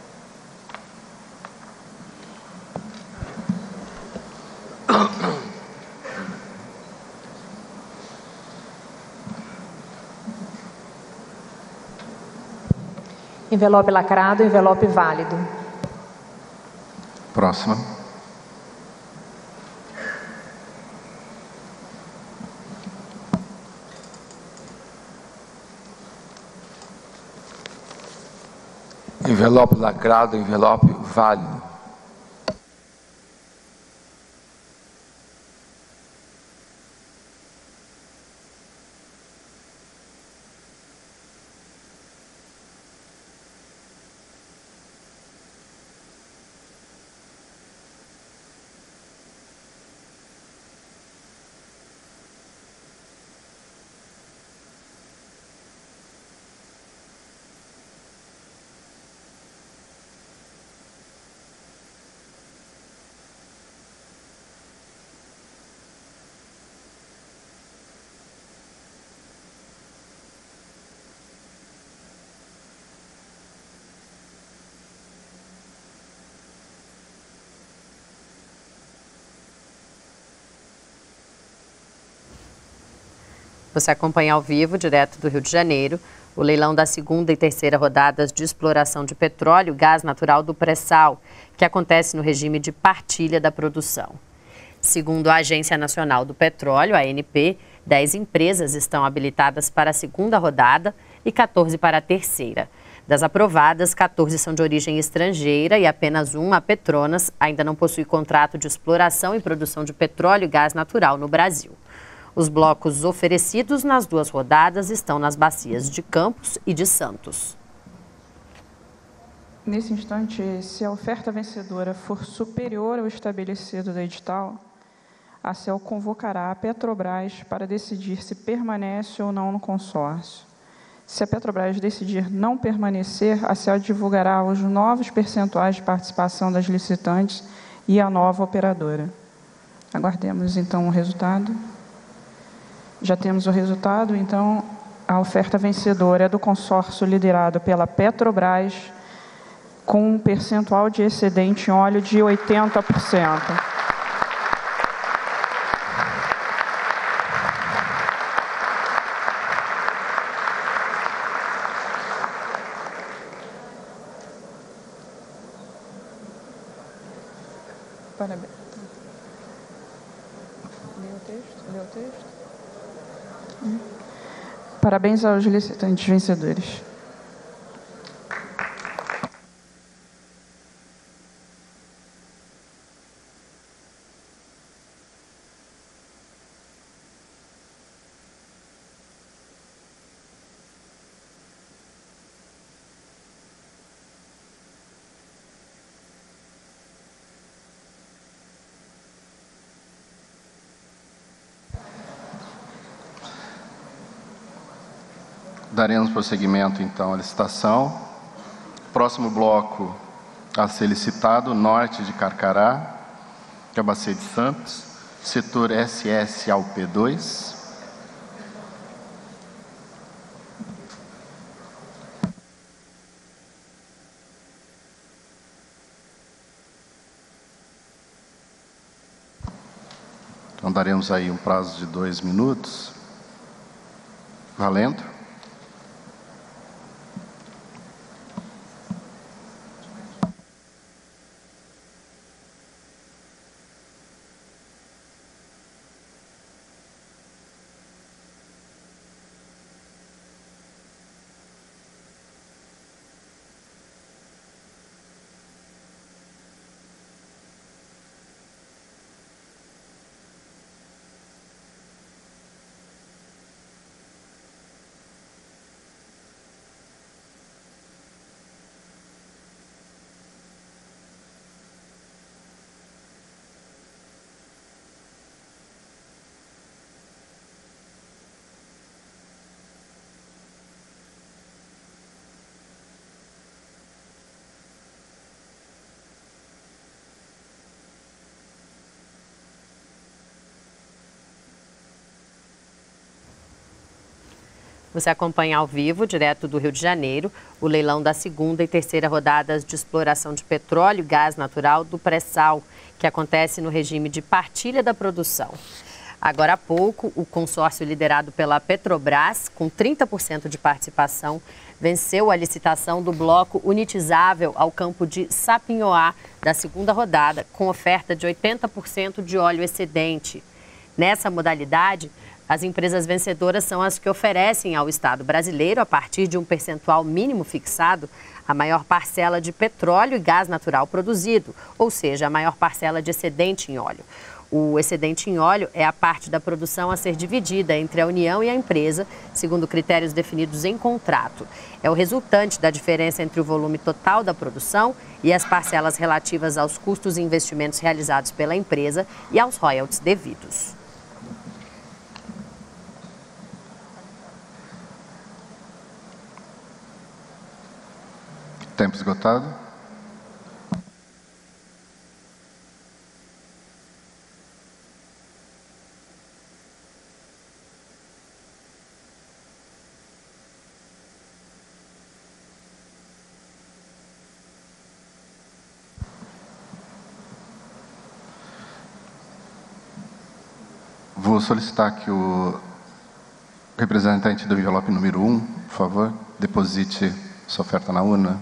Envelope lacrado, envelope válido. Próxima. Envelope lacrado, envelope válido. Você acompanha ao vivo, direto do Rio de Janeiro, o leilão da segunda e terceira rodadas de exploração de petróleo e gás natural do pré-sal, que acontece no regime de partilha da produção. Segundo a Agência Nacional do Petróleo, a A N P, dez empresas estão habilitadas para a segunda rodada e quatorze para a terceira. Das aprovadas, quatorze são de origem estrangeira e apenas uma, a Petronas, ainda não possui contrato de exploração e produção de petróleo e gás natural no Brasil. Os blocos oferecidos nas duas rodadas estão nas bacias de Campos e de Santos. Nesse instante, se a oferta vencedora for superior ao estabelecido do edital, a ACEL convocará a Petrobras para decidir se permanece ou não no consórcio. Se a Petrobras decidir não permanecer, a ACEL divulgará os novos percentuais de participação das licitantes e a nova operadora. Aguardemos, então, o resultado. Já temos o resultado, então, a oferta vencedora é do consórcio liderado pela Petrobras, com um percentual de excedente em óleo de oitenta por cento. Parabéns. Lê o texto? Lê o texto? Hum. Parabéns aos licitantes vencedores. Daremos prosseguimento, então, à licitação. Próximo bloco a ser licitado, norte de Carcará, Cabaceiras de Santos, setor S S ao P dois. Então, daremos aí um prazo de dois minutos. Valendo. Você acompanha ao vivo, direto do Rio de Janeiro, o leilão da segunda e terceira rodadas de exploração de petróleo e gás natural do pré-sal, que acontece no regime de partilha da produção. Agora há pouco, o consórcio liderado pela Petrobras, com trinta por cento de participação, venceu a licitação do bloco unitizável ao campo de Sapinhoá da segunda rodada, com oferta de oitenta por cento de óleo excedente. Nessa modalidade, as empresas vencedoras são as que oferecem ao Estado brasileiro, a partir de um percentual mínimo fixado, a maior parcela de petróleo e gás natural produzido, ou seja, a maior parcela de excedente em óleo. O excedente em óleo é a parte da produção a ser dividida entre a União e a empresa, segundo critérios definidos em contrato. É o resultante da diferença entre o volume total da produção e as parcelas relativas aos custos e investimentos realizados pela empresa e aos royalties devidos. Tempo esgotado. Vou solicitar que o representante do envelope número um, por favor, deposite sua oferta na urna.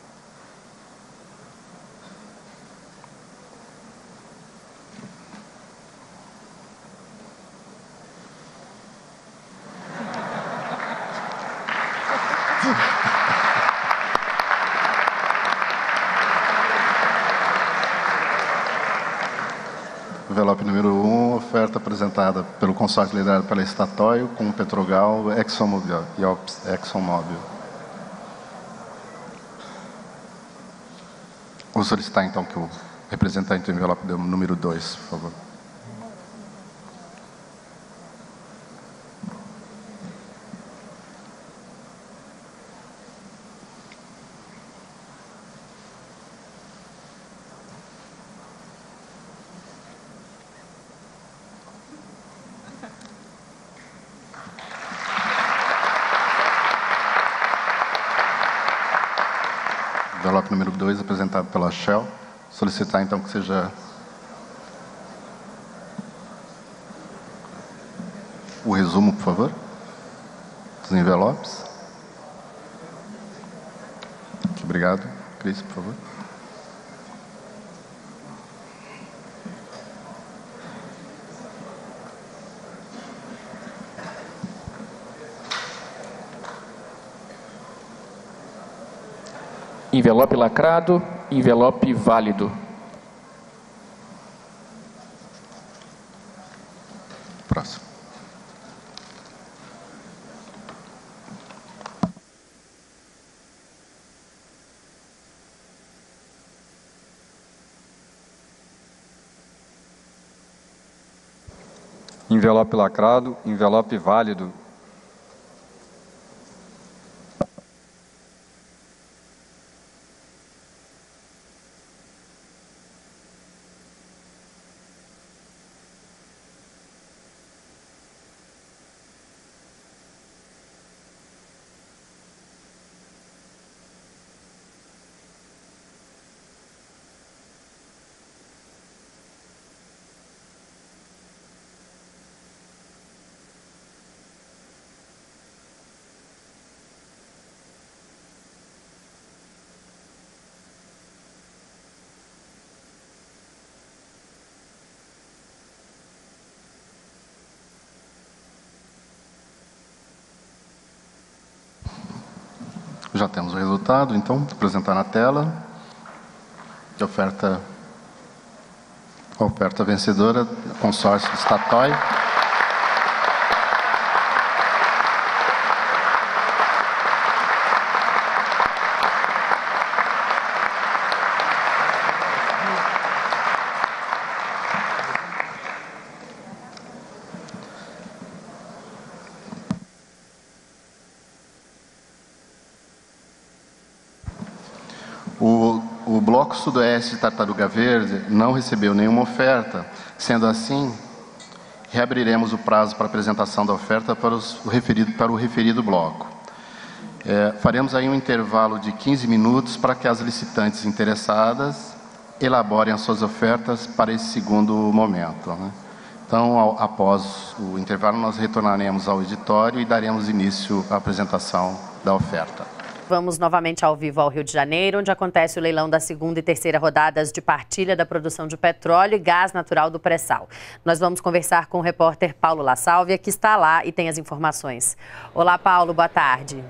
Envelope número um, oferta apresentada pelo consórcio liderado pela Statoil com Petrogal ExxonMobil e Ops ExxonMobil. Vou solicitar então que o representante do envelope número dois, por favor. bloco número dois, apresentado pela Shell. Solicitar, então, que seja o resumo, por favor, dos envelopes. Obrigado. Cris, por favor. Envelope lacrado, envelope válido. Próximo. Envelope lacrado, envelope válido. Já temos o resultado, então, vou apresentar na tela. A oferta, a oferta vencedora, consórcio Statoil. O, o Bloco Sudoeste de Tartaruga Verde não recebeu nenhuma oferta. Sendo assim, reabriremos o prazo para apresentação da oferta para, os, o, referido, para o referido bloco. É, faremos aí um intervalo de quinze minutos para que as licitantes interessadas elaborem as suas ofertas para esse segundo momento, né? Então, ao, após o intervalo, nós retornaremos ao auditório e daremos início à apresentação da oferta. Vamos novamente ao vivo ao Rio de Janeiro, onde acontece o leilão da segunda e terceira rodadas de partilha da produção de petróleo e gás natural do pré-sal. Nós vamos conversar com o repórter Paulo La Sálvia, que está lá e tem as informações. Olá, Paulo, boa tarde.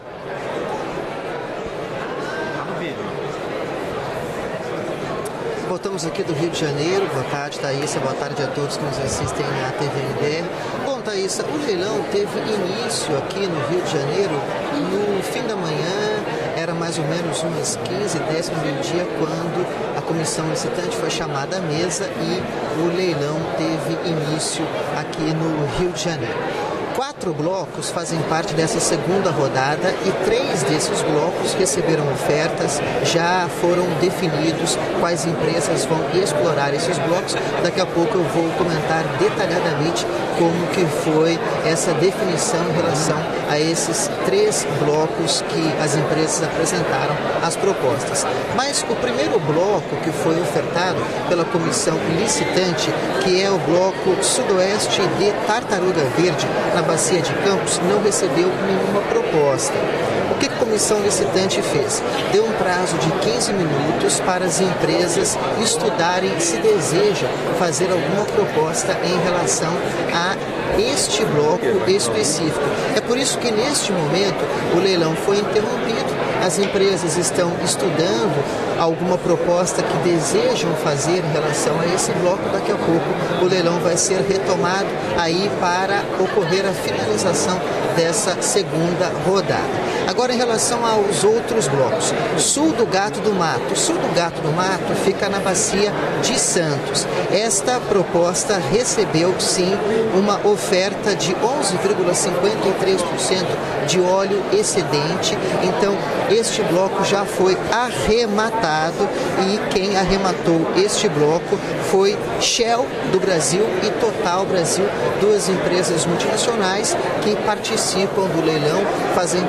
Voltamos aqui do Rio de Janeiro. Boa tarde, Thaísa. Boa tarde a todos que nos assistem na T V N B R. Bom, Thaísa, o leilão teve início aqui no Rio de Janeiro no fim da manhã. Era mais ou menos umas quinze, dez para o meio-dia, quando a comissão licitante foi chamada à mesa e o leilão teve início aqui no Rio de Janeiro. Quatro blocos fazem parte dessa segunda rodada e três desses blocos receberam ofertas, já foram definidos quais empresas vão explorar esses blocos. Daqui a pouco eu vou comentar detalhadamente como que foi essa definição em relação a esses três blocos que as empresas apresentaram as propostas. Mas o primeiro bloco que foi ofertado pela comissão licitante, que é o bloco Sudoeste de Tartaruga Verde, na Bacia de Campos, não recebeu nenhuma proposta. O que a comissão licitante fez? Deu um prazo de quinze minutos para as empresas estudarem se deseja fazer alguma proposta em relação a este bloco específico. É por isso que neste momento o leilão foi interrompido. As empresas estão estudando alguma proposta que desejam fazer em relação a esse bloco. Daqui a pouco o leilão vai ser retomado aí para ocorrer a finalização dessa segunda rodada. Agora, em relação aos outros blocos, Sul do Gato do Mato. Sul do Gato do Mato fica na Bacia de Santos. Esta proposta recebeu, sim, uma oferta de onze vírgula cinquenta e três por cento de óleo excedente. Então, este bloco já foi arrematado e quem arrematou este bloco foi Shell do Brasil e Total Brasil, duas empresas multinacionais que participam do leilão, fazem parte dessa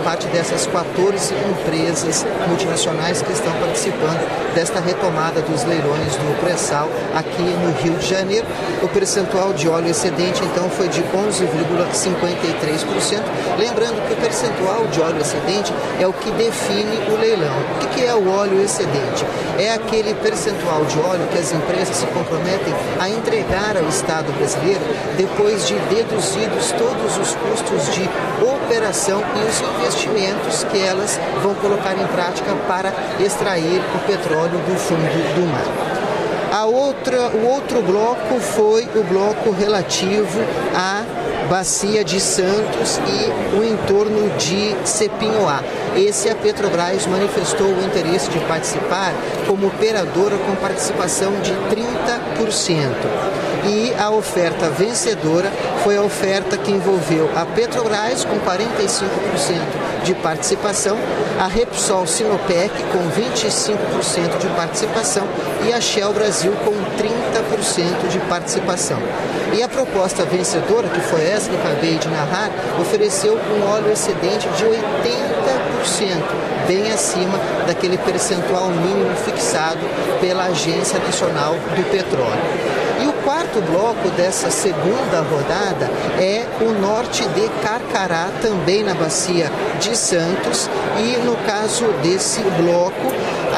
essas quatorze empresas multinacionais que estão participando desta retomada dos leilões do pré-sal aqui no Rio de Janeiro. O percentual de óleo excedente, então, foi de onze vírgula cinquenta e três por cento. Lembrando que o percentual de óleo excedente é o que define o leilão. O que é o óleo excedente? É aquele percentual de óleo que as empresas se comprometem a entregar ao Estado brasileiro depois de deduzidos todos os custos de operação e os investimentos que elas vão colocar em prática para extrair o petróleo do fundo do mar. A outra, o outro bloco foi o bloco relativo à Bacia de Santos e o entorno de Cepinhoá. Esse a Petrobras manifestou o interesse de participar como operadora com participação de trinta por cento. E a oferta vencedora foi a oferta que envolveu a Petrobras com quarenta e cinco por cento de participação, a Repsol Sinopec com vinte e cinco por cento de participação e a Shell Brasil com trinta por cento de participação. E a proposta vencedora, que foi essa que eu acabei de narrar, ofereceu um óleo excedente de oitenta por cento, bem acima daquele percentual mínimo fixado pela Agência Nacional do Petróleo. E o quarto bloco dessa segunda rodada é o norte de Carcará, também na Bacia de Santos, e no caso desse bloco,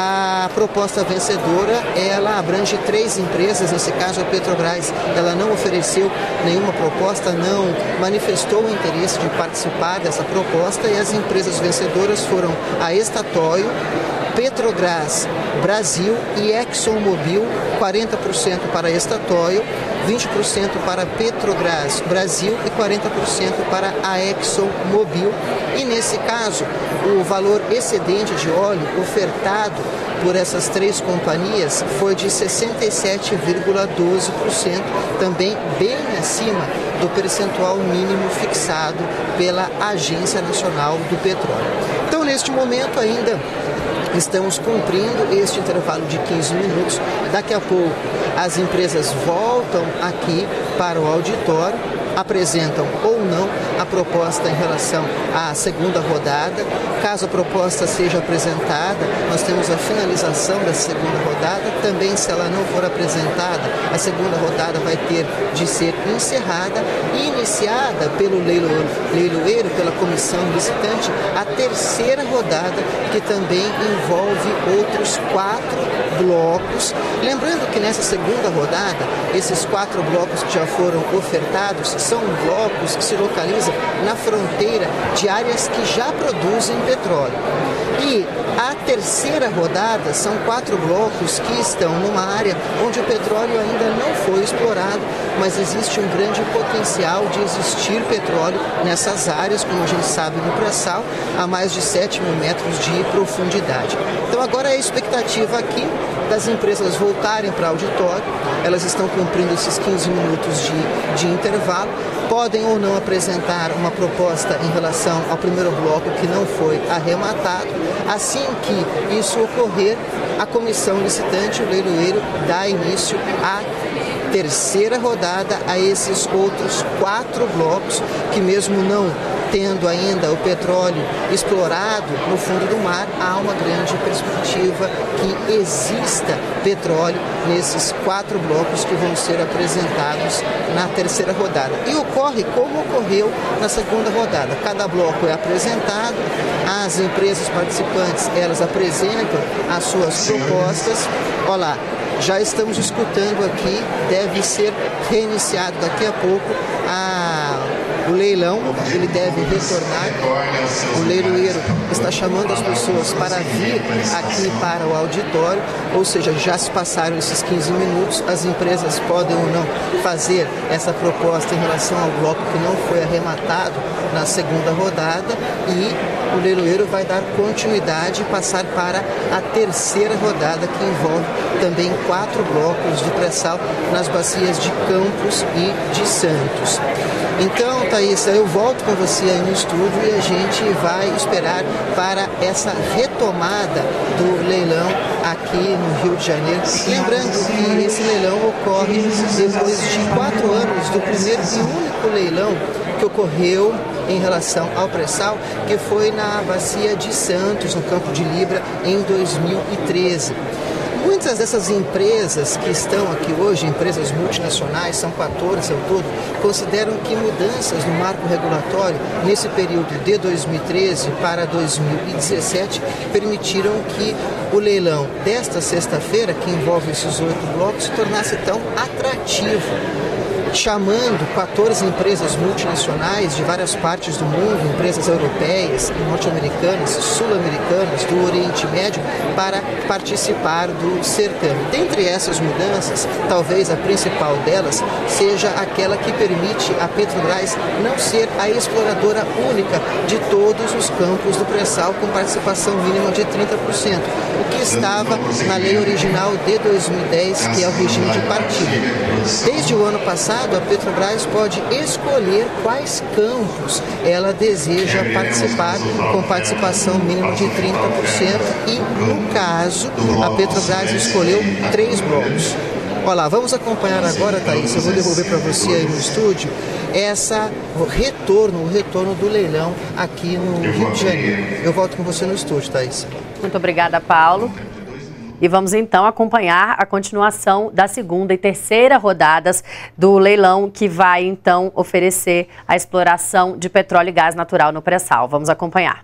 a proposta vencedora, ela abrange três empresas, nesse caso a Petrobras, ela não ofereceu nenhuma proposta, não manifestou o interesse de participar dessa proposta, e as empresas vencedoras foram a Estatoil, Petrobras Brasil e ExxonMobil, quarenta por cento para Estatoil, vinte por cento para Petrobras Brasil e quarenta por cento para a ExxonMobil. E nesse caso, o valor excedente de óleo ofertado por essas três companhias foi de sessenta e sete vírgula doze por cento, também bem acima do percentual mínimo fixado pela Agência Nacional do Petróleo. Então, neste momento ainda estamos cumprindo este intervalo de quinze minutos. Daqui a pouco as empresas voltam aqui para o auditório, apresentam ou não a proposta em relação à segunda rodada. Caso a proposta seja apresentada, nós temos a finalização da segunda rodada. Também, se ela não for apresentada, a segunda rodada vai ter de ser encerrada e iniciada pelo leiloeiro, leiloeiro pela comissão licitante, a terceira rodada, que também envolve outros quatro blocos. Lembrando que nessa segunda rodada, esses quatro blocos que já foram ofertados são blocos que se localizam na fronteira de áreas que já produzem petróleo. E a terceira rodada são quatro blocos que estão numa área onde o petróleo ainda não foi explorado, mas existe um grande potencial de existir petróleo nessas áreas, como a gente sabe no pré-sal, a mais de sete mil metros de profundidade. Então agora é a expectativa aqui das empresas voltarem para o auditório. Elas estão cumprindo esses quinze minutos de, de intervalo, podem ou não apresentar uma proposta em relação ao primeiro bloco que não foi arrematado. Assim que isso ocorrer, a comissão licitante, o leiloeiro, dá início à terceira rodada, a esses outros quatro blocos que, mesmo não tendo ainda o petróleo explorado no fundo do mar, há uma grande perspectiva que exista petróleo nesses quatro blocos que vão ser apresentados na terceira rodada. E ocorre como ocorreu na segunda rodada. Cada bloco é apresentado, as empresas participantes, elas apresentam as suas propostas. Olha lá, já estamos escutando aqui, deve ser reiniciado daqui a pouco a... o leilão, ele deve retornar. O leiloeiro está chamando as pessoas para vir aqui para o auditório, ou seja, já se passaram esses quinze minutos, as empresas podem ou não fazer essa proposta em relação ao bloco que não foi arrematado na segunda rodada, e o leiloeiro vai dar continuidade e passar para a terceira rodada, que envolve também quatro blocos de pré-sal nas bacias de Campos e de Santos. Então, Thaís, eu volto com você aí no estúdio e a gente vai esperar para essa retomada do leilão aqui no Rio de Janeiro. Lembrando que esse leilão ocorre depois de quatro anos do o primeiro e único leilão que ocorreu em relação ao pré-sal, que foi na Bacia de Santos, no Campo de Libra, em dois mil e treze. Muitas dessas empresas que estão aqui hoje, empresas multinacionais, são quatorze ao todo, consideram que mudanças no marco regulatório nesse período de dois mil e treze para dois mil e dezessete permitiram que o leilão desta sexta-feira, que envolve esses oito blocos, se tornasse tão atrativo, chamando quatorze empresas multinacionais de várias partes do mundo, empresas europeias, norte-americanas, sul-americanas, do Oriente Médio, para participar do certame. Dentre essas mudanças, talvez a principal delas seja aquela que permite a Petrobras não ser a exploradora única de todos os campos do pré-sal com participação mínima de trinta por cento, o que estava na lei original de dois mil e dez, que é o regime de partilha. Desde o ano passado, a Petrobras pode escolher quais campos ela deseja participar com participação mínima de trinta por cento e, no caso, a Petrobras escolheu três blocos. Olá, vamos acompanhar agora, Thaís, eu vou devolver para você aí no estúdio, essa, o retorno, o retorno do leilão aqui no Rio de Janeiro. Eu volto com você no estúdio, Thaís. Muito obrigada, Paulo. E vamos então acompanhar a continuação da segunda e terceira rodadas do leilão que vai então oferecer a exploração de petróleo e gás natural no pré-sal. Vamos acompanhar.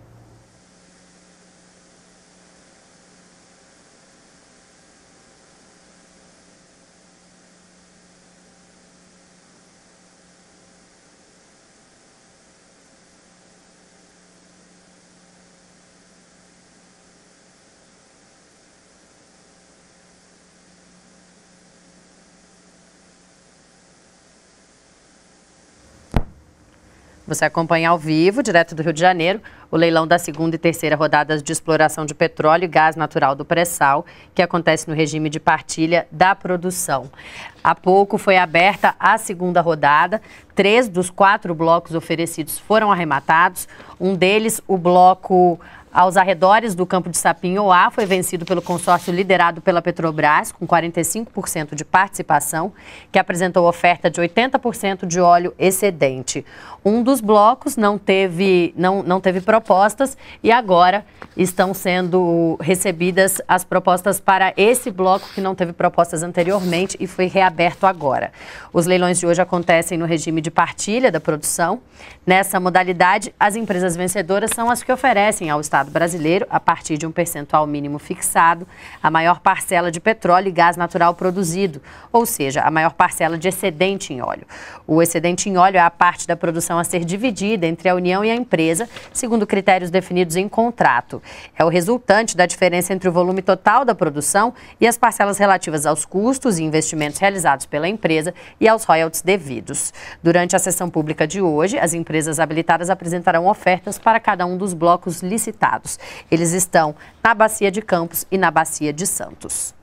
Você acompanha ao vivo, direto do Rio de Janeiro, o leilão da segunda e terceira rodadas de exploração de petróleo e gás natural do pré-sal, que acontece no regime de partilha da produção. Há pouco foi aberta a segunda rodada, três dos quatro blocos oferecidos foram arrematados, um deles, o bloco aos arredores do campo de Sapinhoá, foi vencido pelo consórcio liderado pela Petrobras, com quarenta e cinco por cento de participação, que apresentou oferta de oitenta por cento de óleo excedente. Um dos blocos não teve, não, não teve propostas e agora estão sendo recebidas as propostas para esse bloco que não teve propostas anteriormente e foi reaberto agora. Os leilões de hoje acontecem no regime de partilha da produção. Nessa modalidade, as empresas vencedoras são as que oferecem ao Estado brasileiro, a partir de um percentual mínimo fixado, a maior parcela de petróleo e gás natural produzido, ou seja, a maior parcela de excedente em óleo. O excedente em óleo é a parte da produção a ser dividida entre a União e a empresa, segundo critérios definidos em contrato. É o resultante da diferença entre o volume total da produção e as parcelas relativas aos custos e investimentos realizados pela empresa e aos royalties devidos. Durante a sessão pública de hoje, as empresas habilitadas apresentarão ofertas para cada um dos blocos licitados. Eles estão na Bacia de Campos e na Bacia de Santos.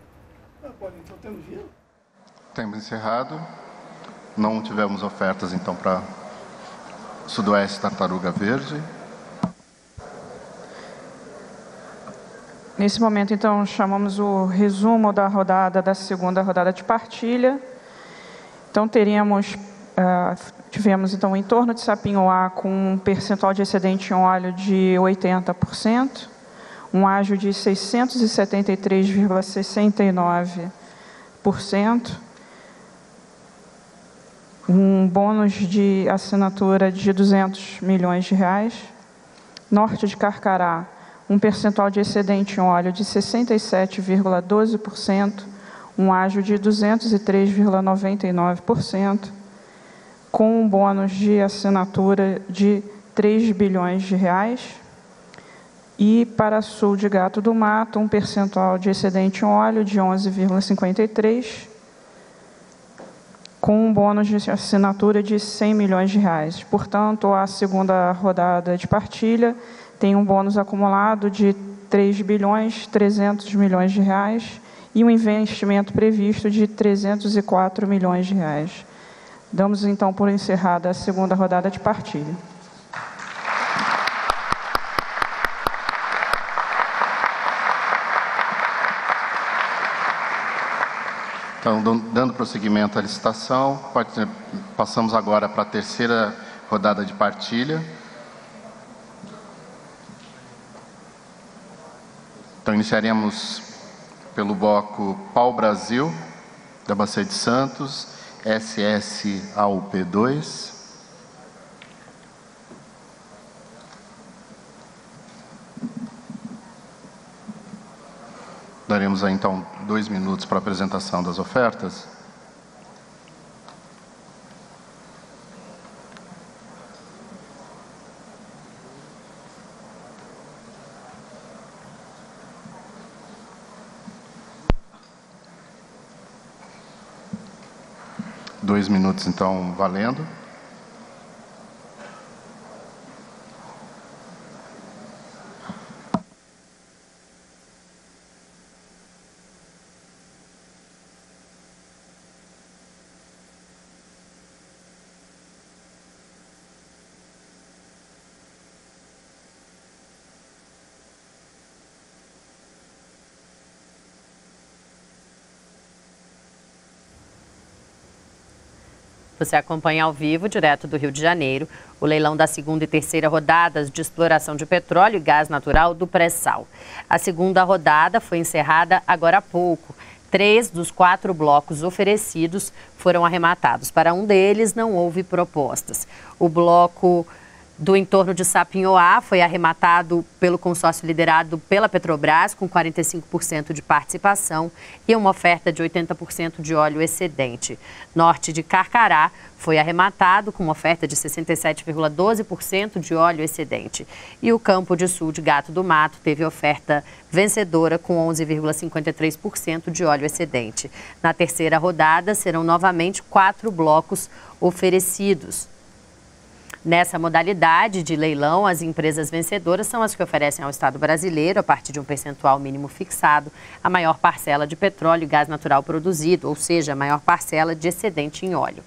Tempo encerrado. Não tivemos ofertas, então, para Sudoeste Tartaruga Verde. Nesse momento, então, chamamos o resumo da rodada, da segunda rodada de partilha. Então, teríamos, uh, tivemos, então, em torno de Sapinhoá com um percentual de excedente em óleo de oitenta por cento, um ágio de seiscentos e setenta e três vírgula sessenta e nove por cento, um bônus de assinatura de duzentos milhões de reais, Norte de Carcará, um percentual de excedente em óleo de sessenta e sete vírgula doze por cento, um ágio de duzentos e três vírgula noventa e nove por cento, com um bônus de assinatura de três bilhões de reais. E para Sul de Gato do Mato, um percentual de excedente em óleo de onze vírgula cinquenta e três por cento, com um bônus de assinatura de cem milhões de reais. Portanto, a segunda rodada de partilha tem um bônus acumulado de três bilhões e trezentos milhões de reais e um investimento previsto de trezentos e quatro milhões de reais. Damos, então, por encerrada a segunda rodada de partilha. Então, dando prosseguimento à licitação, passamos agora para a terceira rodada de partilha. Então, iniciaremos pelo bloco Pau Brasil, da Bacia de Santos, S S A U P dois. Daremos aí, então, dois minutos para a apresentação das ofertas. Dois minutos, então, valendo. Você acompanha ao vivo, direto do Rio de Janeiro, o leilão da segunda e terceira rodadas de exploração de petróleo e gás natural do pré-sal. A segunda rodada foi encerrada agora há pouco. Três dos quatro blocos oferecidos foram arrematados. Para um deles, não houve propostas. O bloco do entorno de Sapinhoá foi arrematado pelo consórcio liderado pela Petrobras, com quarenta e cinco por cento de participação e uma oferta de oitenta por cento de óleo excedente. Norte de Carcará foi arrematado com uma oferta de sessenta e sete vírgula doze por cento de óleo excedente. E o Campo de Sul de Gato do Mato teve oferta vencedora com onze vírgula cinquenta e três por cento de óleo excedente. Na terceira rodada, serão novamente quatro blocos oferecidos. Nessa modalidade de leilão, as empresas vencedoras são as que oferecem ao Estado brasileiro, a partir de um percentual mínimo fixado, a maior parcela de petróleo e gás natural produzido, ou seja, a maior parcela de excedente em óleo.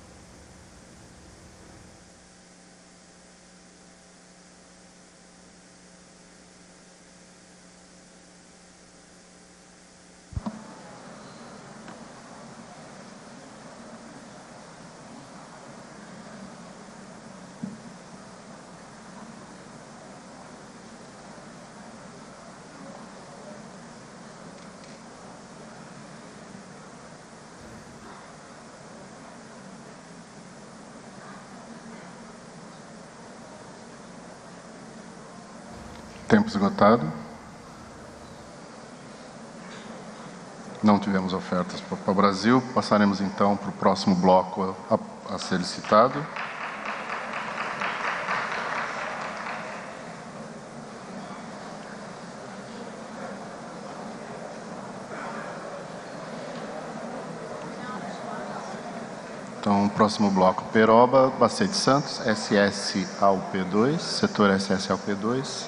Tempo esgotado. Não tivemos ofertas para o Brasil. Passaremos, então, para o próximo bloco a, a ser licitado. Então, o próximo bloco, Peroba, Bacia de Santos, S S A U P dois, setor S S A U P dois.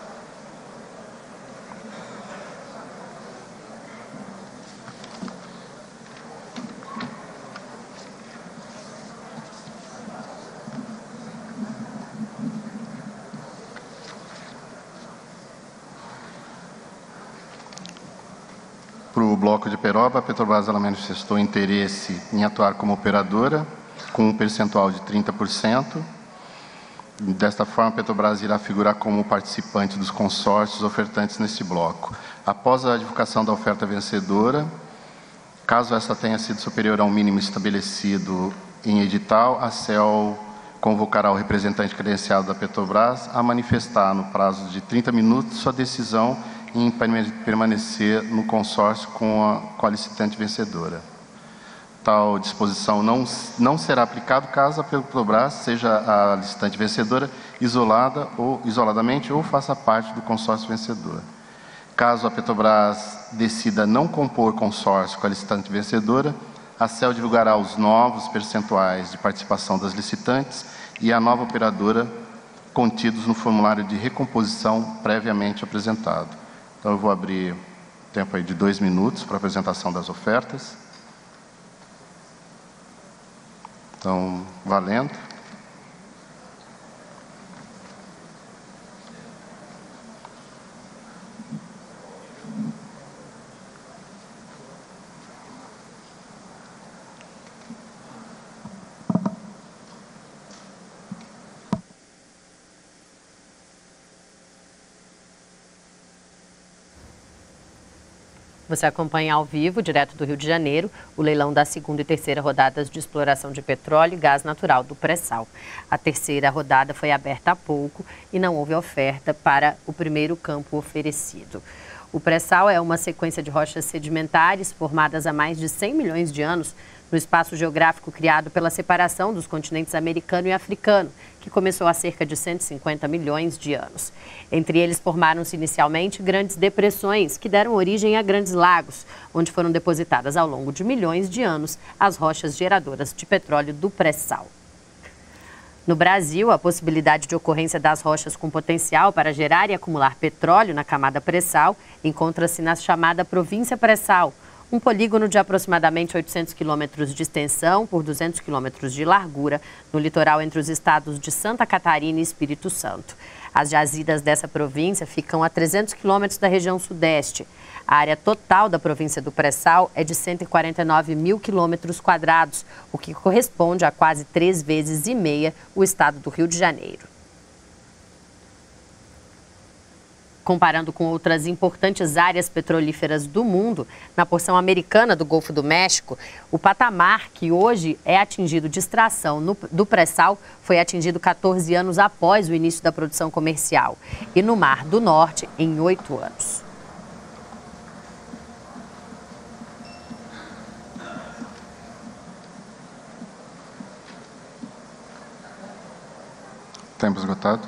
Para o bloco de Peroba, a Petrobras ela manifestou interesse em atuar como operadora, com um percentual de trinta por cento. Desta forma, a Petrobras irá figurar como participante dos consórcios ofertantes neste bloco. Após a divulgação da oferta vencedora, caso essa tenha sido superior ao mínimo estabelecido em edital, a C E L convocará o representante credenciado da Petrobras a manifestar, no prazo de trinta minutos, sua decisão em permanecer no consórcio com a, com a licitante vencedora. Tal disposição não, não será aplicada caso a Petrobras seja a licitante vencedora isolada ou isoladamente ou faça parte do consórcio vencedor. Caso a Petrobras decida não compor consórcio com a licitante vencedora, a C E L divulgará os novos percentuais de participação das licitantes e a nova operadora contidos no formulário de recomposição previamente apresentado. Então, eu vou abrir tempo aí de dois minutos para a apresentação das ofertas. Então, valendo. Você acompanha ao vivo, direto do Rio de Janeiro, o leilão da segunda e terceira rodadas de exploração de petróleo e gás natural do pré-sal. A terceira rodada foi aberta há pouco e não houve oferta para o primeiro campo oferecido. O pré-sal é uma sequência de rochas sedimentares formadas há mais de cem milhões de anos no espaço geográfico criado pela separação dos continentes americano e africano, que começou há cerca de cento e cinquenta milhões de anos. Entre eles formaram-se inicialmente grandes depressões que deram origem a grandes lagos, onde foram depositadas ao longo de milhões de anos as rochas geradoras de petróleo do pré-sal. No Brasil, a possibilidade de ocorrência das rochas com potencial para gerar e acumular petróleo na camada pré-sal encontra-se na chamada província pré-sal, um polígono de aproximadamente oitocentos quilômetros de extensão por duzentos quilômetros de largura, no litoral entre os estados de Santa Catarina e Espírito Santo. As jazidas dessa província ficam a trezentos quilômetros da região sudeste. A área total da província do pré-sal é de cento e quarenta e nove mil quilômetros quadrados, o que corresponde a quase três vezes e meia o estado do Rio de Janeiro. Comparando com outras importantes áreas petrolíferas do mundo, na porção americana do Golfo do México, o patamar que hoje é atingido de extração no, do pré-sal foi atingido quatorze anos após o início da produção comercial e no Mar do Norte em oito anos. Tempo esgotado.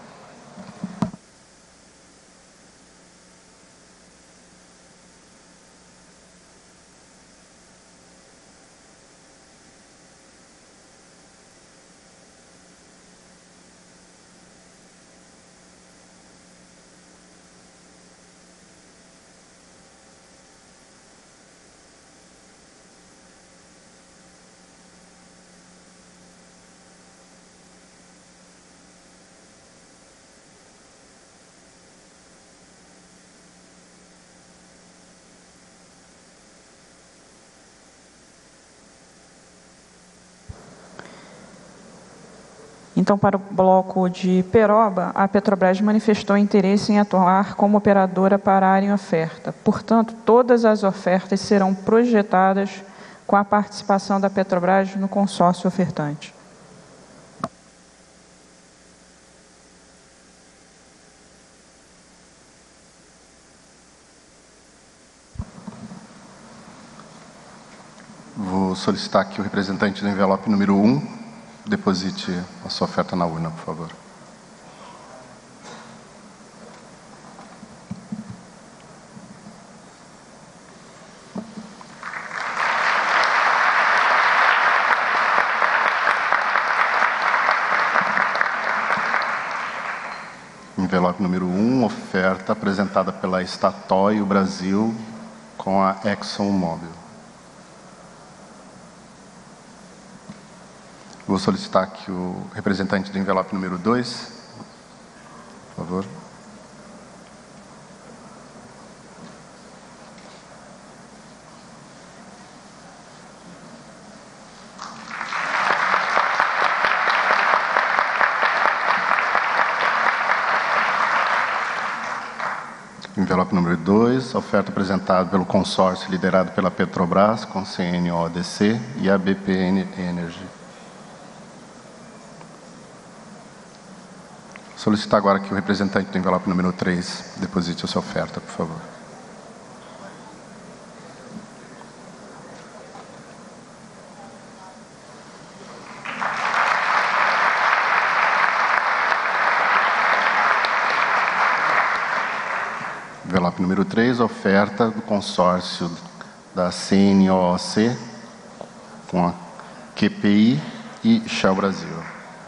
Então, para o bloco de Peroba, a Petrobras manifestou interesse em atuar como operadora para a área em oferta. Portanto, todas as ofertas serão projetadas com a participação da Petrobras no consórcio ofertante. Vou solicitar que o representante do envelope número um deposite a sua oferta na urna, por favor. Envelope número um, oferta apresentada pela Statoil Brasil com a ExxonMobil. Vou solicitar que o representante do envelope número dois, por favor. Envelope número dois, oferta apresentada pelo consórcio liderado pela Petrobras com C N O D C e a B P Energy. Solicitar agora que o representante do envelope número três deposite a sua oferta, por favor. Envelope número três, oferta do consórcio da C N O C com a Q P I e Shell Brasil.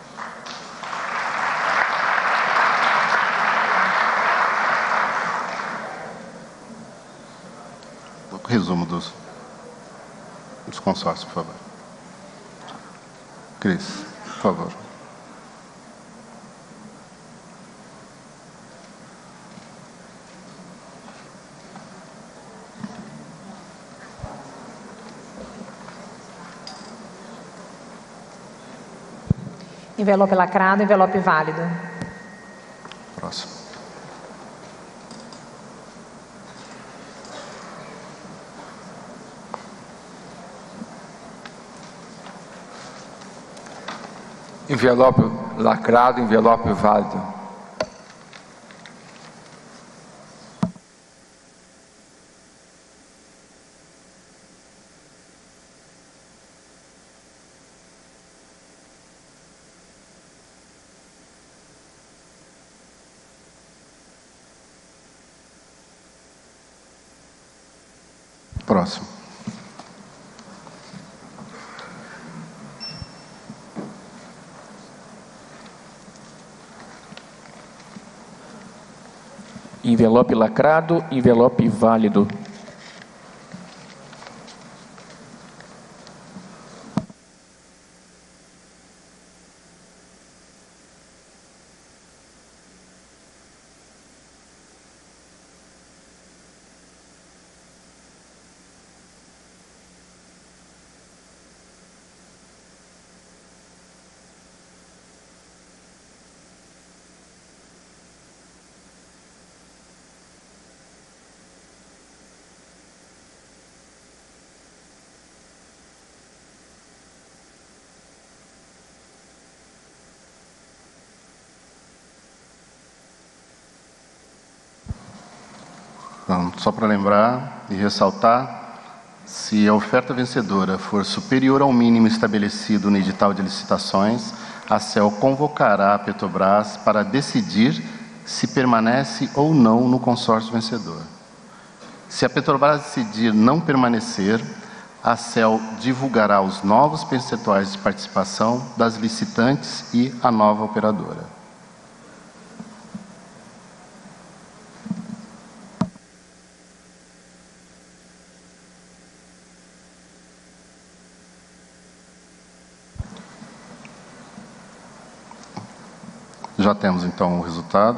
Resumo dos, dos consórcios, por favor. Cris, por favor. Envelope lacrado, envelope válido. Próximo. Envelope lacrado, envelope válido. Próximo. Envelope lacrado, envelope válido. Então, só para lembrar e ressaltar, se a oferta vencedora for superior ao mínimo estabelecido no edital de licitações, a C E L convocará a Petrobras para decidir se permanece ou não no consórcio vencedor. Se a Petrobras decidir não permanecer, a C E L divulgará os novos percentuais de participação das licitantes e a nova operadora. Já temos, então, o resultado.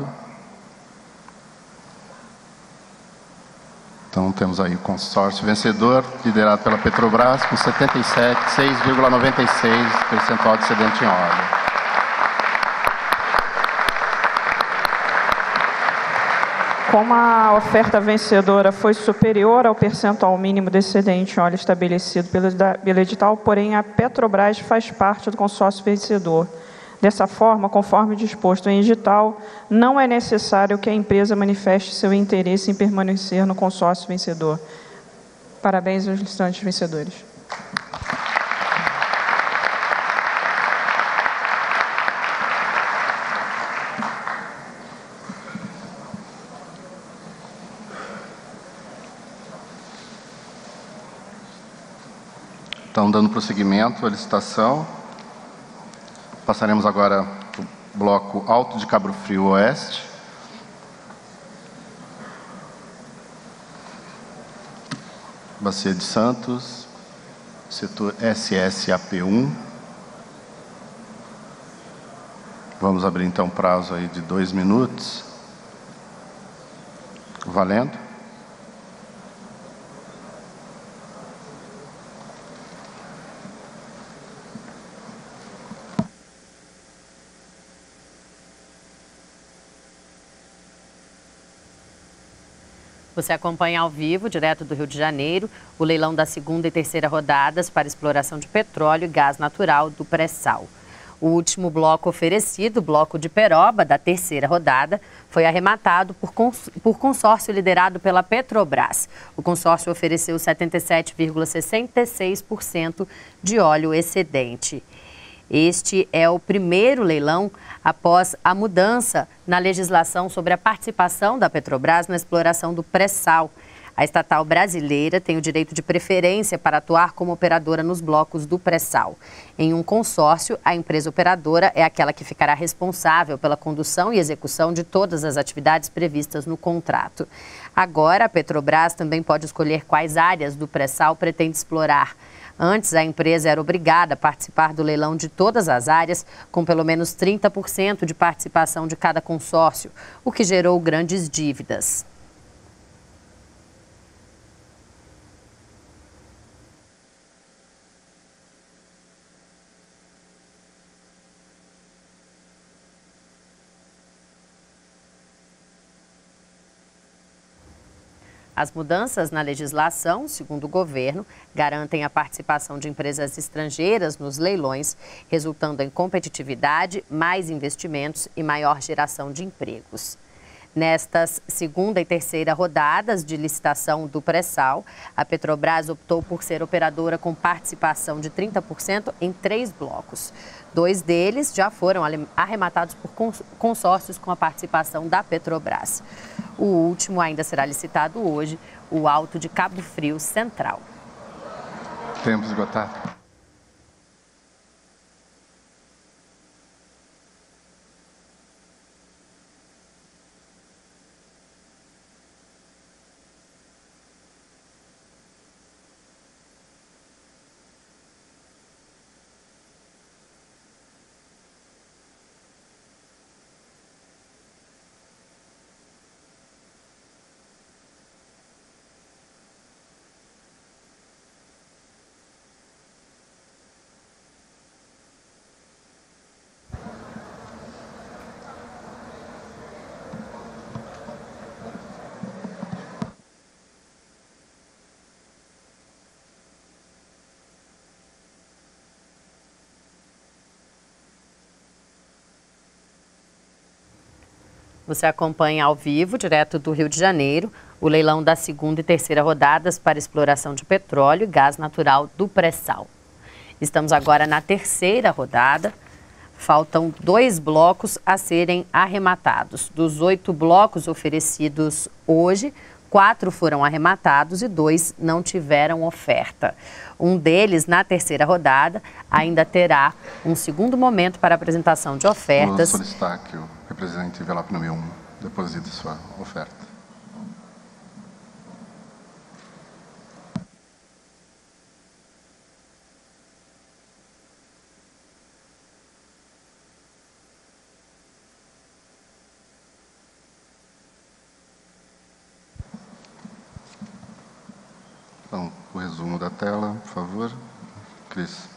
Então, temos aí o consórcio vencedor, liderado pela Petrobras, com setenta e sete, seis vírgula noventa e seis percentual de excedente em óleo. Como a oferta vencedora foi superior ao percentual mínimo de excedente em óleo estabelecido pelo, pelo edital, porém, a Petrobras faz parte do consórcio vencedor. Dessa forma, conforme disposto em edital, não é necessário que a empresa manifeste seu interesse em permanecer no consórcio vencedor. Parabéns aos licitantes vencedores. Então, dando prosseguimento à licitação, passaremos agora para o bloco Alto de Cabo Frio Oeste. Bacia de Santos, setor S S A P um. Vamos abrir então prazo aí de dois minutos. Valendo. Você acompanha ao vivo, direto do Rio de Janeiro, o leilão da segunda e terceira rodadas para exploração de petróleo e gás natural do pré-sal. O último bloco oferecido, o bloco de Peroba, da terceira rodada, foi arrematado por, cons por consórcio liderado pela Petrobras. O consórcio ofereceu setenta e sete vírgula sessenta e seis por cento de óleo excedente. Este é o primeiro leilão após a mudança na legislação sobre a participação da Petrobras na exploração do pré-sal. A estatal brasileira tem o direito de preferência para atuar como operadora nos blocos do pré-sal. Em um consórcio, a empresa operadora é aquela que ficará responsável pela condução e execução de todas as atividades previstas no contrato. Agora, a Petrobras também pode escolher quais áreas do pré-sal pretende explorar. Antes, a empresa era obrigada a participar do leilão de todas as áreas, com pelo menos trinta por cento de participação de cada consórcio, o que gerou grandes dívidas. As mudanças na legislação, segundo o governo, garantem a participação de empresas estrangeiras nos leilões, resultando em competitividade, mais investimentos e maior geração de empregos. Nestas segunda e terceira rodadas de licitação do pré-sal, a Petrobras optou por ser operadora com participação de trinta por cento em três blocos. Dois deles já foram arrematados por consórcios com a participação da Petrobras. O último ainda será licitado hoje, o Alto de Cabo Frio Central. Tempo esgotado. Você acompanha ao vivo, direto do Rio de Janeiro, o leilão da segunda e terceira rodadas para exploração de petróleo e gás natural do pré-sal. Estamos agora na terceira rodada. Faltam dois blocos a serem arrematados. Dos oito blocos oferecidos hoje, quatro foram arrematados e dois não tiveram oferta. Um deles, na terceira rodada, ainda terá um segundo momento para apresentação de ofertas. Vou solicitar que o representante envelope número um deposite sua oferta. Então, o resumo da tela, por favor. Cris.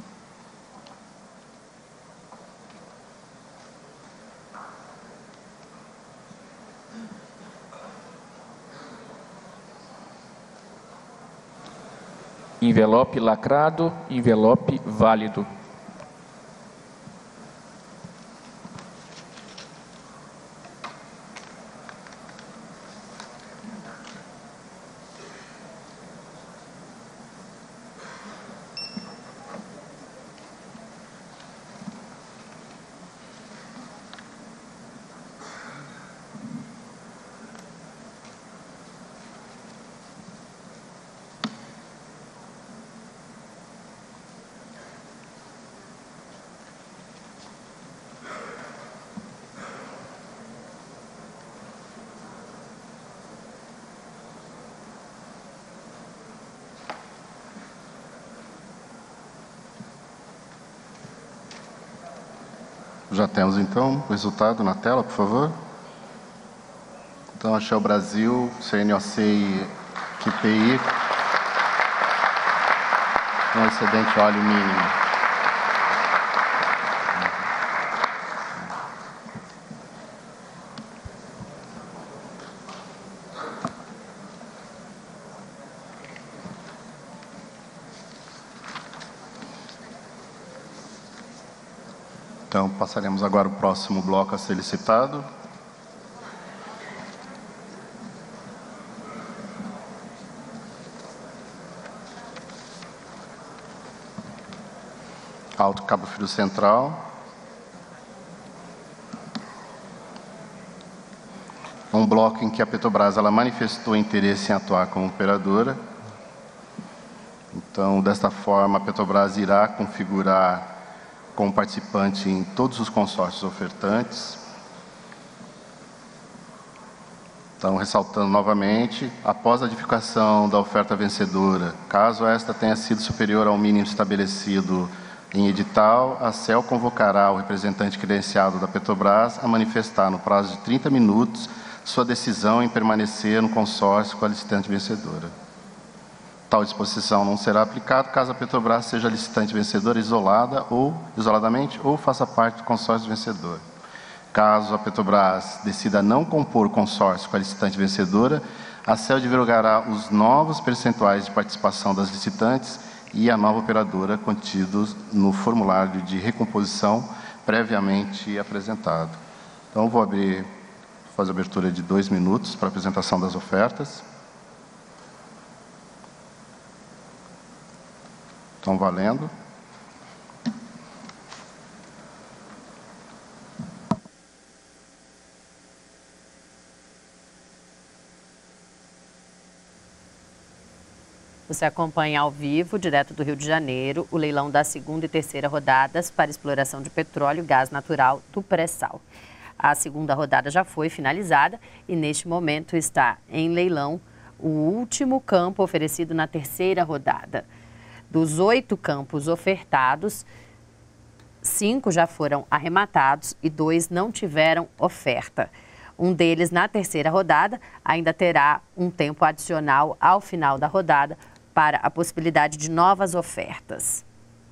Envelope lacrado, envelope válido. Já temos, então, o resultado na tela, por favor. Então, a Shell Brasil, C N O C e Q P I, um excedente óleo mínimo. Então, passaremos agora o próximo bloco a ser licitado. Alto Cabo Frio Central. Um bloco em que a Petrobras ela manifestou interesse em atuar como operadora. Então, desta forma, a Petrobras irá configurar como participante em todos os consórcios ofertantes. Então, ressaltando novamente, após a edificação da oferta vencedora, caso esta tenha sido superior ao mínimo estabelecido em edital, a C E L convocará o representante credenciado da Petrobras a manifestar no prazo de trinta minutos sua decisão em permanecer no consórcio com a licitante vencedora. Tal disposição não será aplicada caso a Petrobras seja licitante vencedora isolada ou isoladamente ou faça parte do consórcio vencedor. Caso a Petrobras decida não compor o consórcio com a licitante vencedora, a C E L divulgará os novos percentuais de participação das licitantes e a nova operadora contidos no formulário de recomposição previamente apresentado. Então, vou abrir, fazer a abertura de dois minutos para a apresentação das ofertas. Estão valendo. Você acompanha ao vivo, direto do Rio de Janeiro, o leilão da segunda e terceira rodadas para exploração de petróleo e gás natural do pré-sal. A segunda rodada já foi finalizada e, neste momento, está em leilão o último campo oferecido na terceira rodada. Dos oito campos ofertados, cinco já foram arrematados e dois não tiveram oferta. Um deles, na terceira rodada, ainda terá um tempo adicional ao final da rodada para a possibilidade de novas ofertas.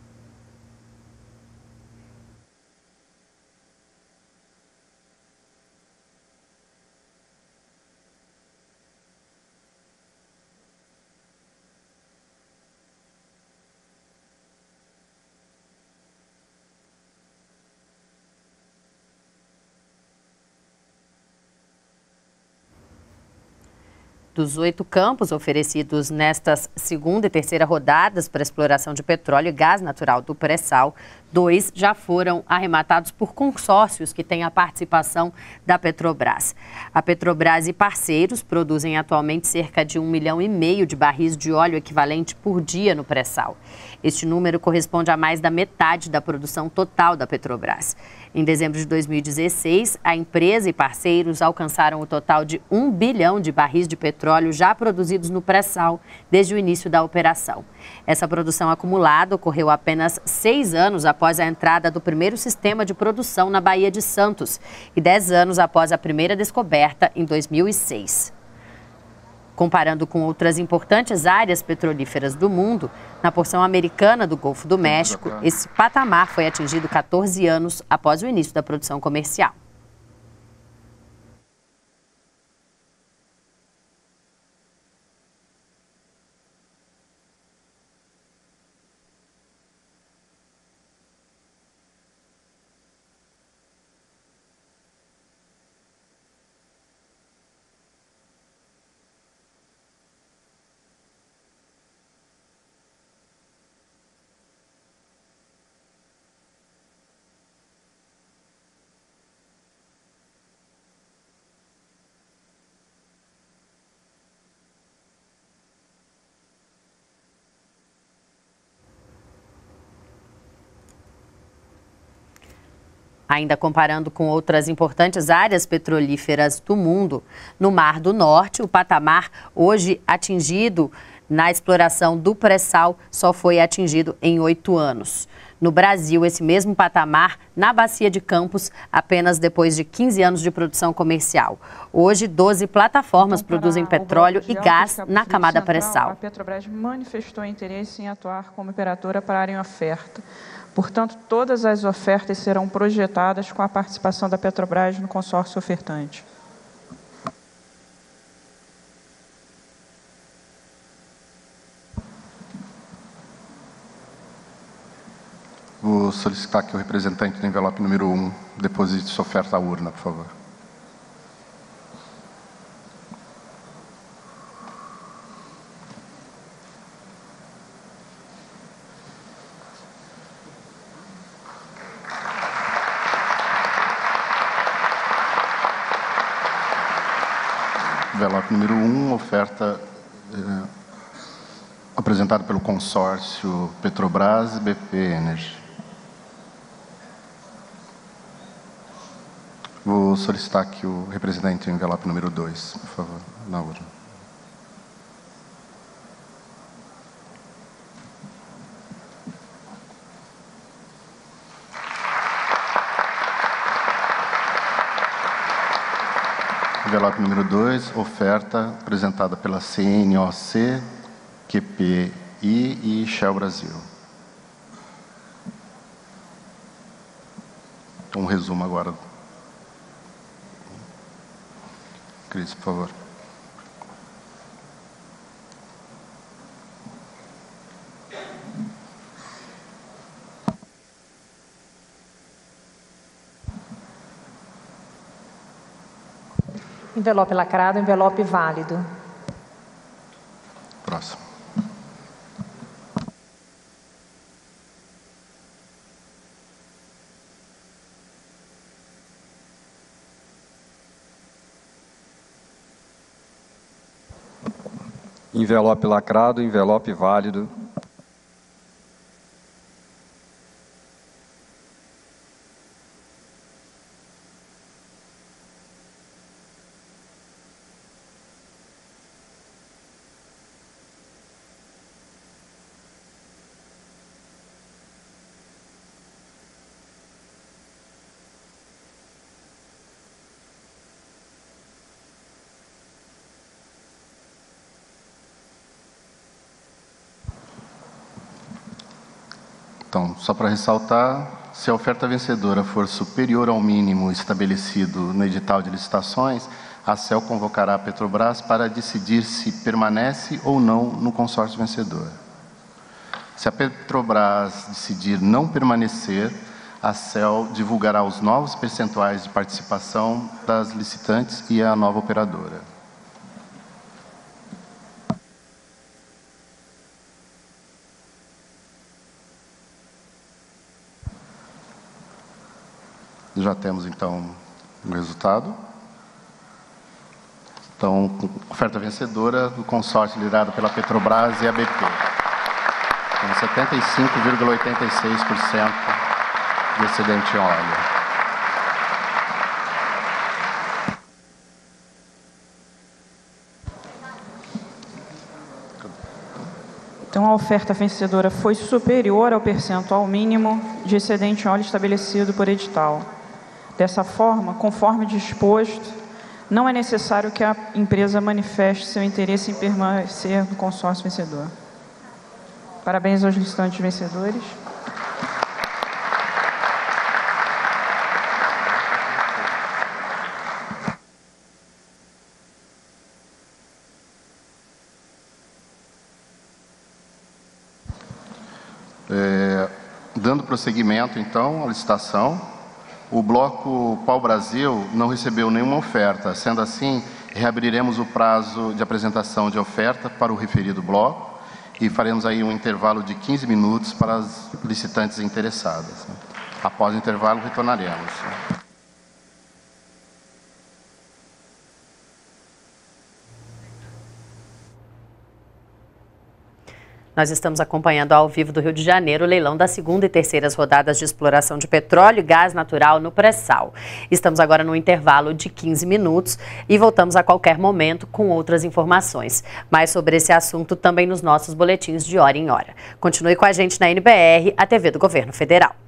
Dos oito campos oferecidos nestas segunda e terceira rodadas para exploração de petróleo e gás natural do pré-sal, dois já foram arrematados por consórcios que têm a participação da Petrobras. A Petrobras e parceiros produzem atualmente cerca de um milhão e meio de barris de óleo equivalente por dia no pré-sal. Este número corresponde a mais da metade da produção total da Petrobras. Em dezembro de dois mil e dezesseis, a empresa e parceiros alcançaram o total de um bilhão de barris de petróleo já produzidos no pré-sal desde o início da operação. Essa produção acumulada ocorreu apenas seis anos após a entrada do primeiro sistema de produção na Baía de Santos e dez anos após a primeira descoberta em dois mil e seis. Comparando com outras importantes áreas petrolíferas do mundo, na porção americana do Golfo do México, esse patamar foi atingido quatorze anos após o início da produção comercial. Ainda comparando com outras importantes áreas petrolíferas do mundo, no Mar do Norte, o patamar hoje atingido na exploração do pré-sal só foi atingido em oito anos. No Brasil, esse mesmo patamar na Bacia de Campos, apenas depois de quinze anos de produção comercial. Hoje, doze plataformas então, produzem petróleo e gás na camada pré-sal. A Petrobras manifestou interesse em atuar como operadora para a área em oferta. Portanto, todas as ofertas serão projetadas com a participação da Petrobras no consórcio ofertante. Vou solicitar que o representante do envelope número um deposite sua oferta à urna, por favor. Envelope número um, oferta eh, apresentada pelo consórcio Petrobras e B P Energy. Vou solicitar que o representante do envelope número dois, por favor, na urna. Envelope número dois, oferta apresentada pela C N O C, Q P I e Shell Brasil. Um resumo agora. Cris, por favor. Envelope lacrado, envelope válido. Próximo. Envelope lacrado, envelope válido. Então, só para ressaltar, se a oferta vencedora for superior ao mínimo estabelecido no edital de licitações, a C E L convocará a Petrobras para decidir se permanece ou não no consórcio vencedor. Se a Petrobras decidir não permanecer, a C E L divulgará os novos percentuais de participação das licitantes e a nova operadora. Já temos, então, o resultado. Então, oferta vencedora do consórcio liderado pela Petrobras e a B P, com setenta e cinco vírgula oitenta e seis por cento de excedente em óleo. Então, a oferta vencedora foi superior ao percentual mínimo de excedente em óleo estabelecido por edital. Dessa forma, conforme disposto, não é necessário que a empresa manifeste seu interesse em permanecer no consórcio vencedor. Parabéns aos licitantes vencedores. É, dando prosseguimento, então, à licitação, o bloco Pau-Brasil não recebeu nenhuma oferta. Sendo assim, reabriremos o prazo de apresentação de oferta para o referido bloco e faremos aí um intervalo de quinze minutos para as licitantes interessadas. Após o intervalo, retornaremos. Nós estamos acompanhando ao vivo do Rio de Janeiro o leilão da segunda e terceiras rodadas de exploração de petróleo e gás natural no pré-sal. Estamos agora no intervalo de quinze minutos e voltamos a qualquer momento com outras informações. Mais sobre esse assunto também nos nossos boletins de hora em hora. Continue com a gente na N B R, a T V do Governo Federal.